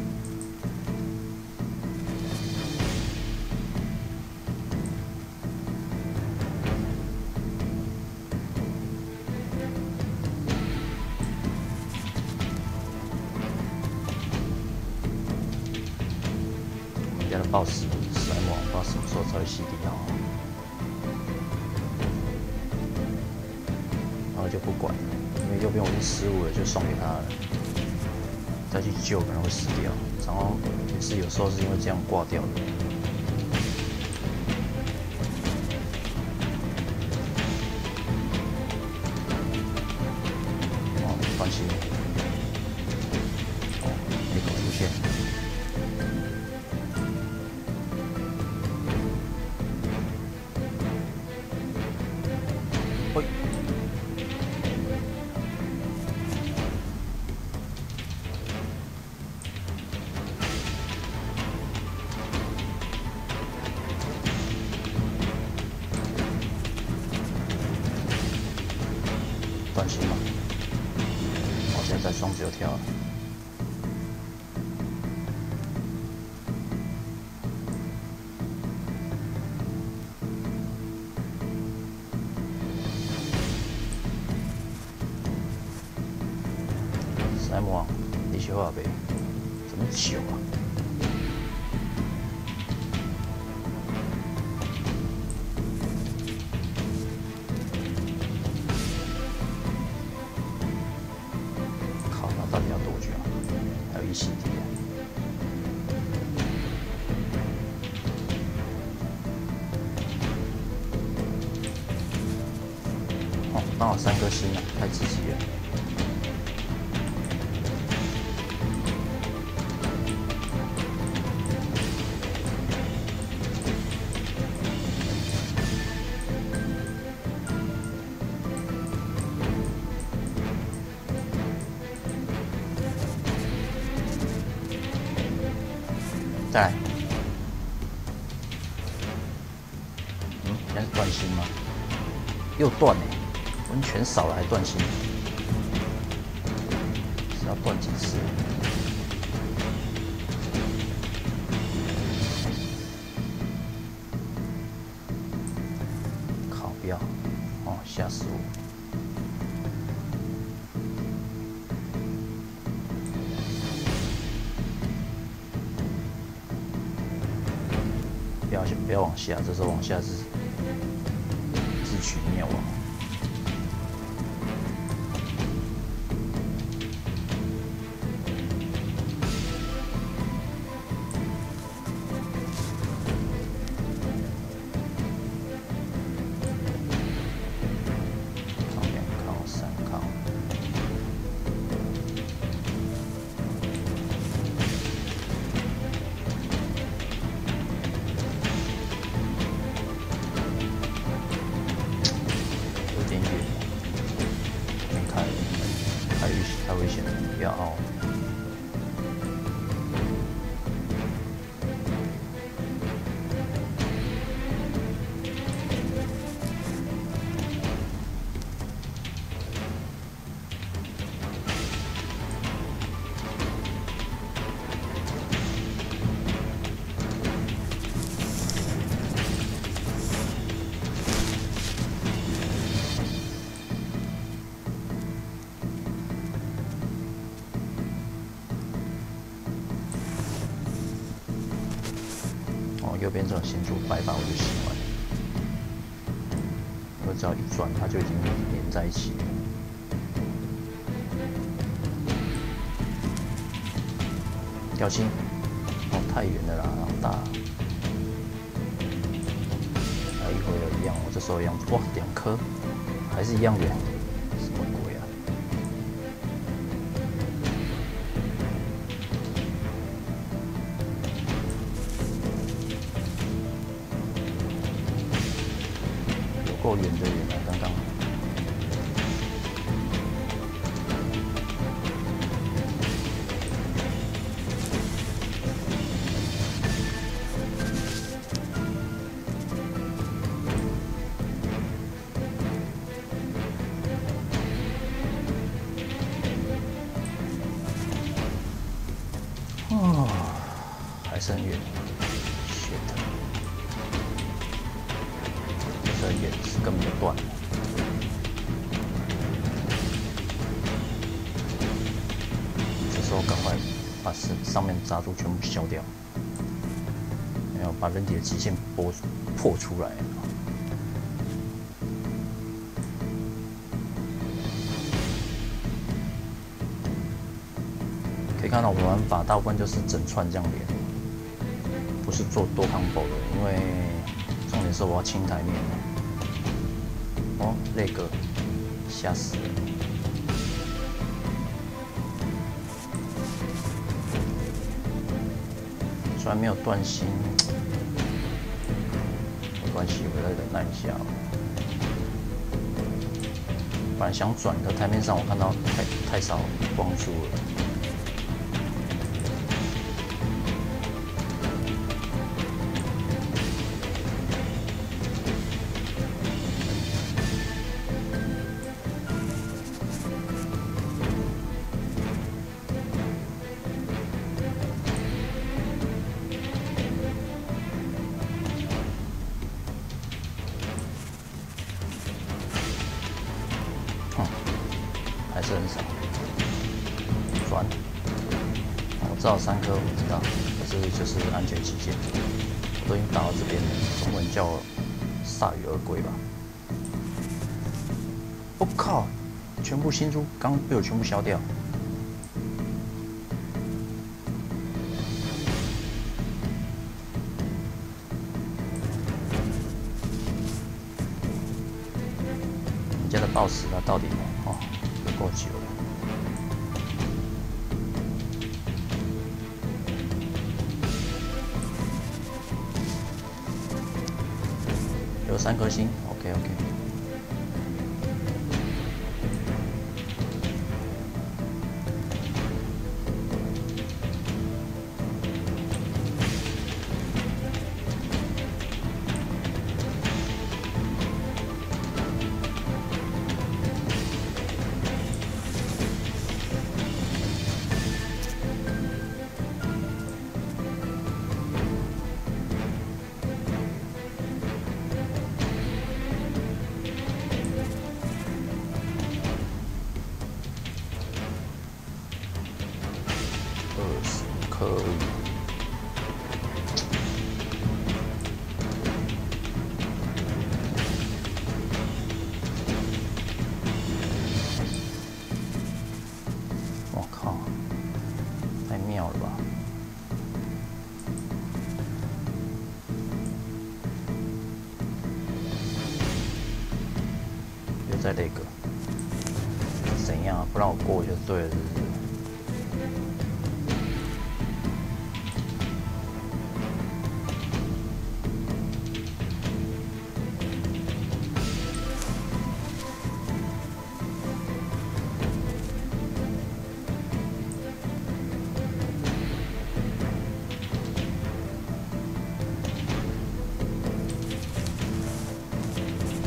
家的 boss 史莱姆王不知道什么时候才会洗地好，然后就不管了，因为右边我已经失误了，就送给他了，再去救可能会死掉，然后也是有时候是因为这样挂掉的。哦，放心，哦，没狗出现。喂，断心嘛，我现在在双子又跳了。史莱姆王，你学话呗？怎么久啊？靠，那到底要多久啊？还有一洗地啊！哦，刚好三颗星啊，太刺激了。再来，嗯，现在是断心吗？又断哎，温泉少了还断心，是要断几次？靠，不要！哦，吓死我！不要不要往下，这时候往下是自取灭亡。靠两靠三靠。 右边这种显著白发我就喜欢，因为只要一转它就已经连在一起了。掉星，哦，太远了啦，老大。还一会儿一样，我这时候一样，哇，两颗，还是一样远，什么鬼啊？有够远的远啊，刚刚。哦，还是很远 ，shit， 不是很远，是根本就断了。这时候赶快把上上面杂猪全部消掉，没有把人体的极限破破出来。可以看到我们玩法大部分就是整串这样连，不是做多 combo 的，因为重点是我要清台面。哦，那个吓死了！虽然没有断心，没关系，我再忍耐一下。本来想转的，台面上我看到太太少光束了。还是很少，转，我知道三颗，我知道，可是就是安全起见，我都已经打到这边了，总不能叫我铩羽而归吧？我靠，全部新珠刚被我全部消掉。人家的 boss 他到底哦？够久了，有三颗星 ，OK OK。可以。我靠，太妙了吧！又在那个怎样啊？不让我过就对了，是不是？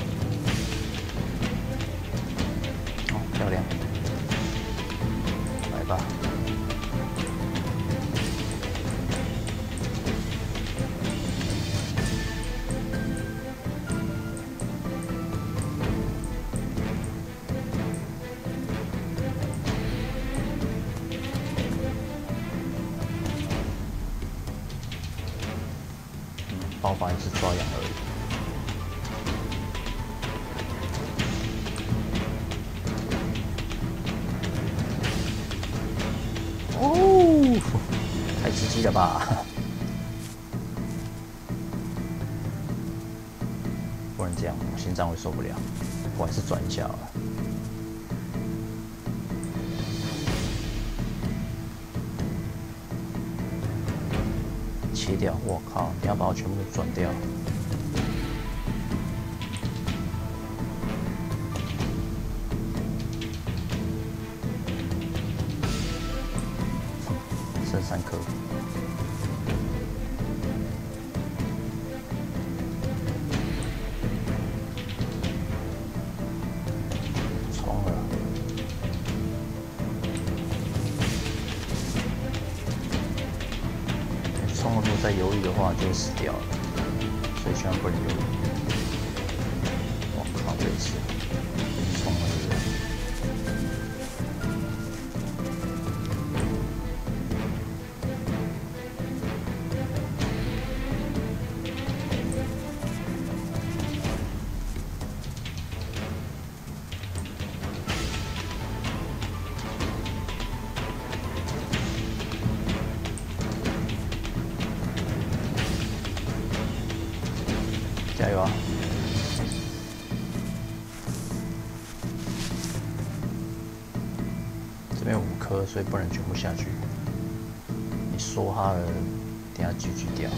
漂亮，来爆发也是抓痒而已。哦，太刺激了吧！不能这样，我心脏会受不了。我还是转一下好了。切掉！我靠！你要把我全部都转掉。剩三颗。冲了！冲了，如果再犹豫的话，就会死掉了。所以千万不能犹豫。我靠！这一次，一直冲了，是不是？加油啊！这边有五颗，所以不能全部下去。你说它了，等下狙击掉。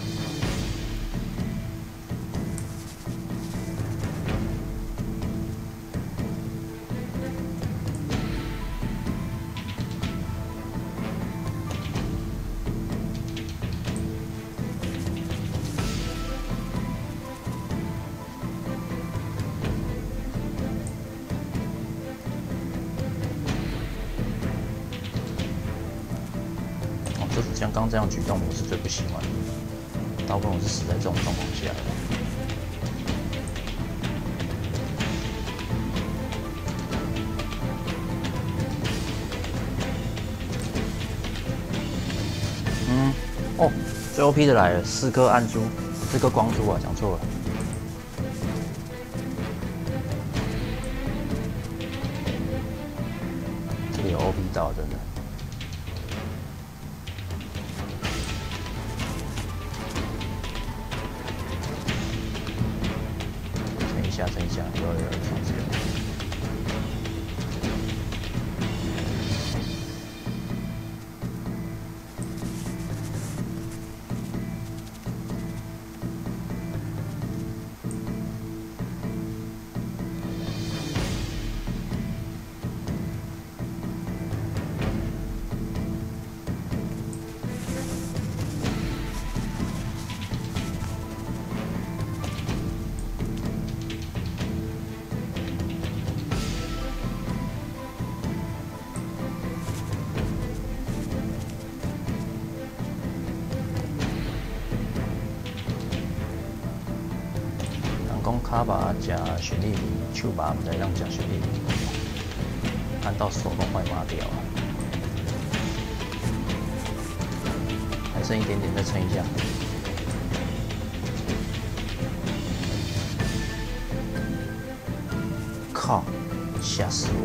像刚这样举动，我是最不喜欢的。大部分我是死在这种状况下的。嗯，哦，最 O P 的来了，四颗暗珠，四颗光珠啊，讲错了。这里有 O P 到，真的。加增一下，有有有，双子有。讲卡巴加旋律米，手把唔知让加旋律米，按到手都快麻掉了。还剩一点点，再撑一下。靠！吓死我！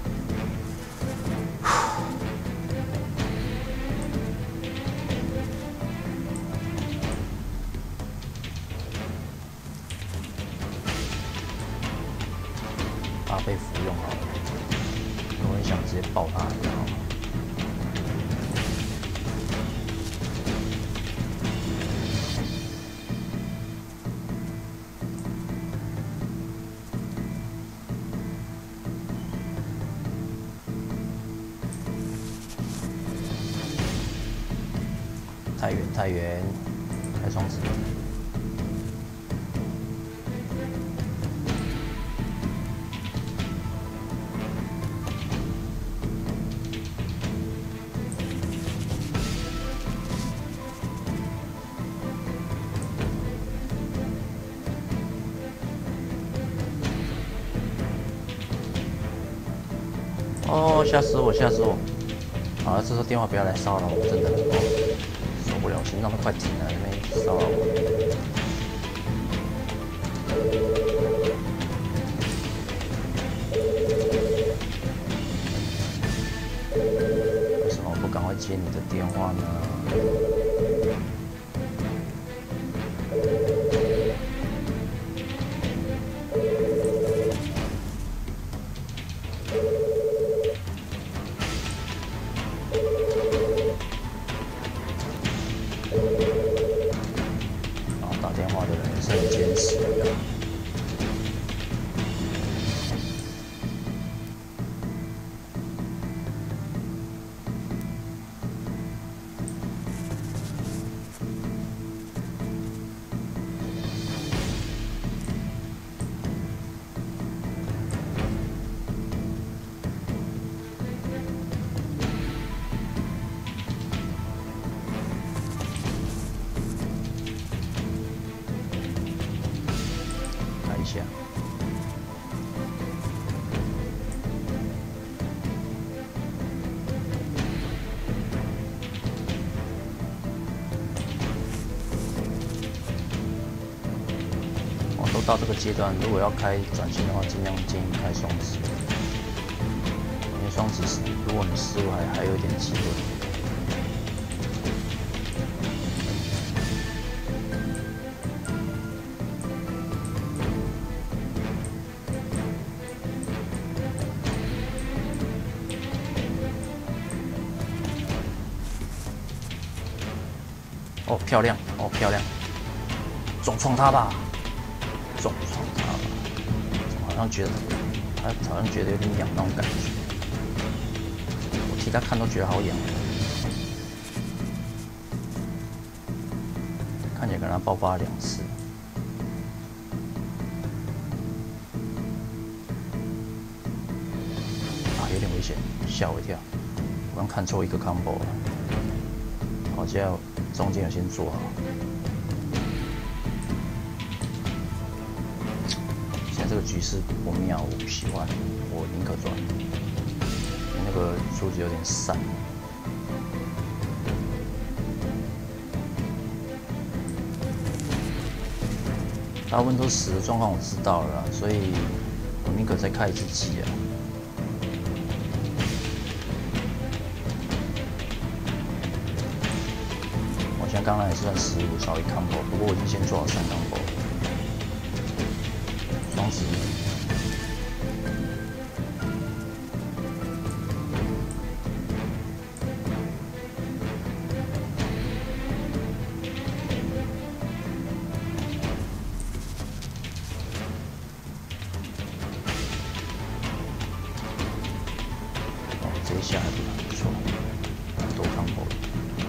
阿贝服用好了，我很想直接爆他，你知道吗？太远太远，开双子。哦，吓死我，吓死我！好了，这时候电话不要来骚扰我，真的，哦、受不了，心脏都快停了，那边骚扰我。 为什么我不赶快接你的电话呢？然后打电话的人也是很坚持的。看一下。都到这个阶段，如果要开转型的话，尽量建议开双指，因为双指如果你失误还还有一点机会。哦，漂亮！哦，漂亮！重创他吧！重创他吧！好像觉得他好像觉得有点痒那种感觉，我替他看都觉得好痒。看起来跟他爆发了两次。啊，有点危险，吓我一跳！我刚看错一个 combo 了。好，现在中间有先做好。现在这个局势不妙，我不喜欢，我宁可转。那个数值有点散。大部分都死的状况我知道了啦，所以我宁可再开一次机啊。我现在刚刚也是算失误，少一 combo， 不过我已经先做好三 combo 了。双指。这一下还不错，蛮多 combo 的。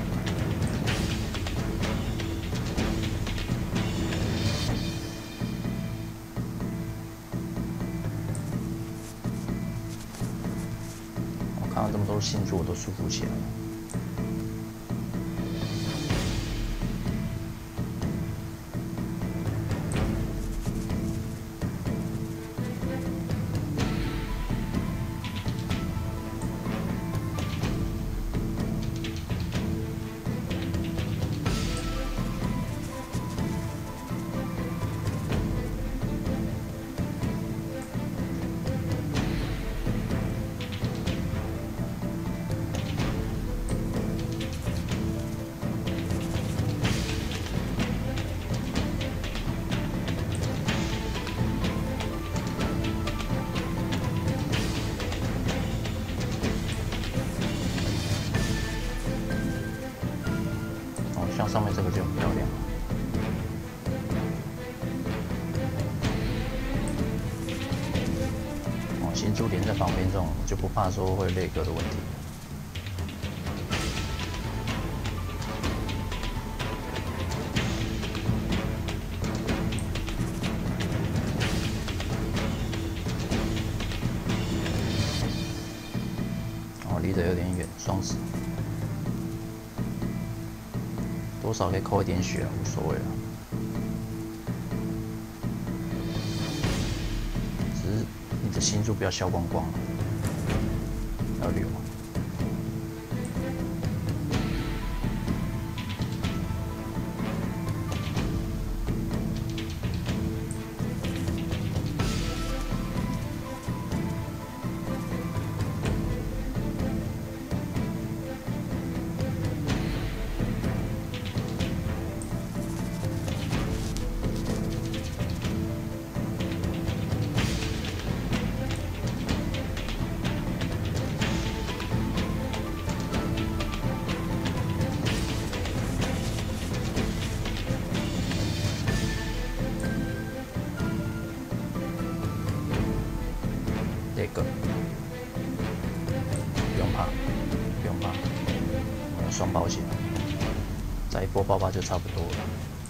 我看到这么多星座，我都舒服起来了。像上面这个就很漂亮。哦，新珠连在旁边这种就不怕说会累格的问题。哦，离得有点远，双指。多少可以扣一点血，无所谓了。只是你的星珠不要消光光，要留。 这个，不用怕，不用怕，我们有双保险，再一波爆发就差不多了。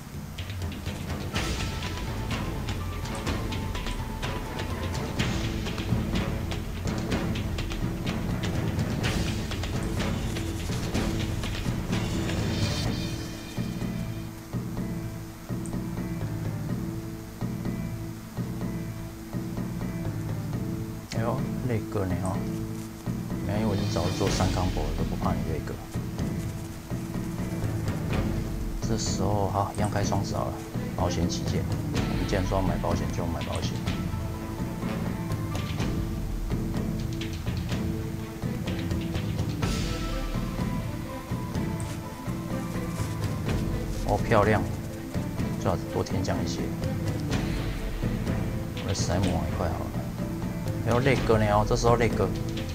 哎呦，累哥呢哦，没有，因为我已经早就做三康博了，都不怕你累哥。这时候好，一样开双子好了，保险起见。我们既然说要买保险，就买保险。哦，漂亮，最好多添降一些。我的史莱姆王一块好了。还有累哥呢哦，这时候累哥。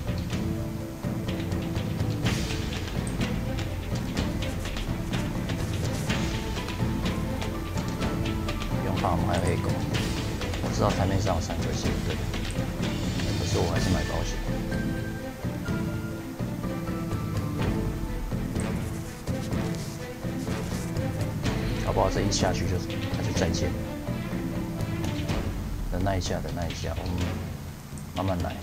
不用怕，我们还有黑狗。我知道台面上有三颗星，对，可是我还是买保险。搞不好这一下去就他就再见了。忍耐一下，忍耐一下，我们慢慢来。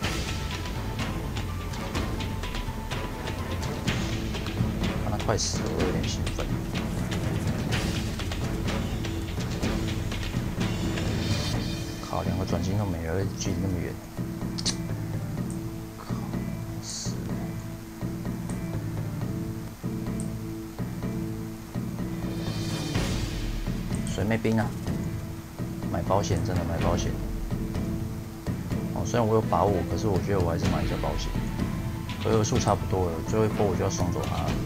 看他快死了，我有点兴奋。靠，两个转型都没了，距离那么远。靠，死了！水妹兵啊！买保险真的买保险。哦，虽然我有把握，可是我觉得我还是买一下保险。回合数差不多了，最后一波我就要送走他了。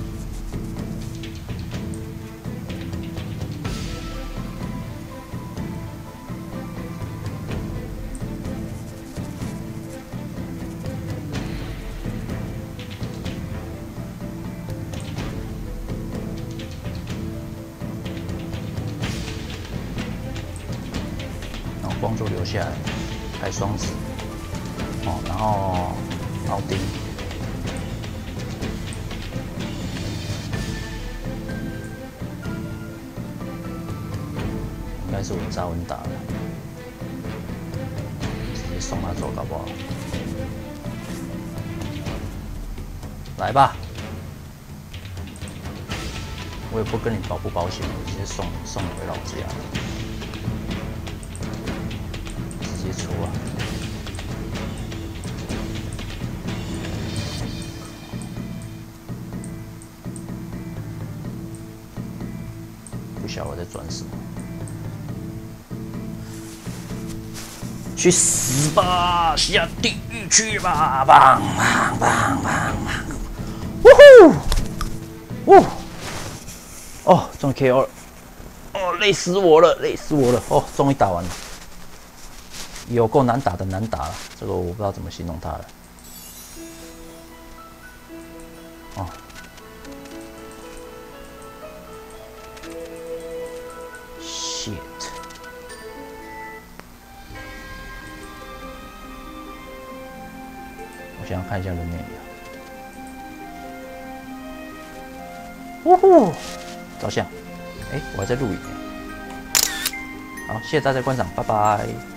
光就留下来，开双子，哦，然后奥丁，应该是我扎稳打了，直接送他走搞不好。来吧，我也不跟你保不保险，我直接送送你回老家。直接出啊！不晓得我在转什么，去死吧！下地狱去吧！棒棒棒棒棒！呜呼！呜！哦，终于 K O 了！哦，累死我了，累死我了！哦，终于打完了。有够难打的难打了，这个我不知道怎么形容它了。哦，shit！ 我想要看一下人面啊。呜呼！照相。哎、欸，我还在录影。好，谢谢大家观赏，拜拜。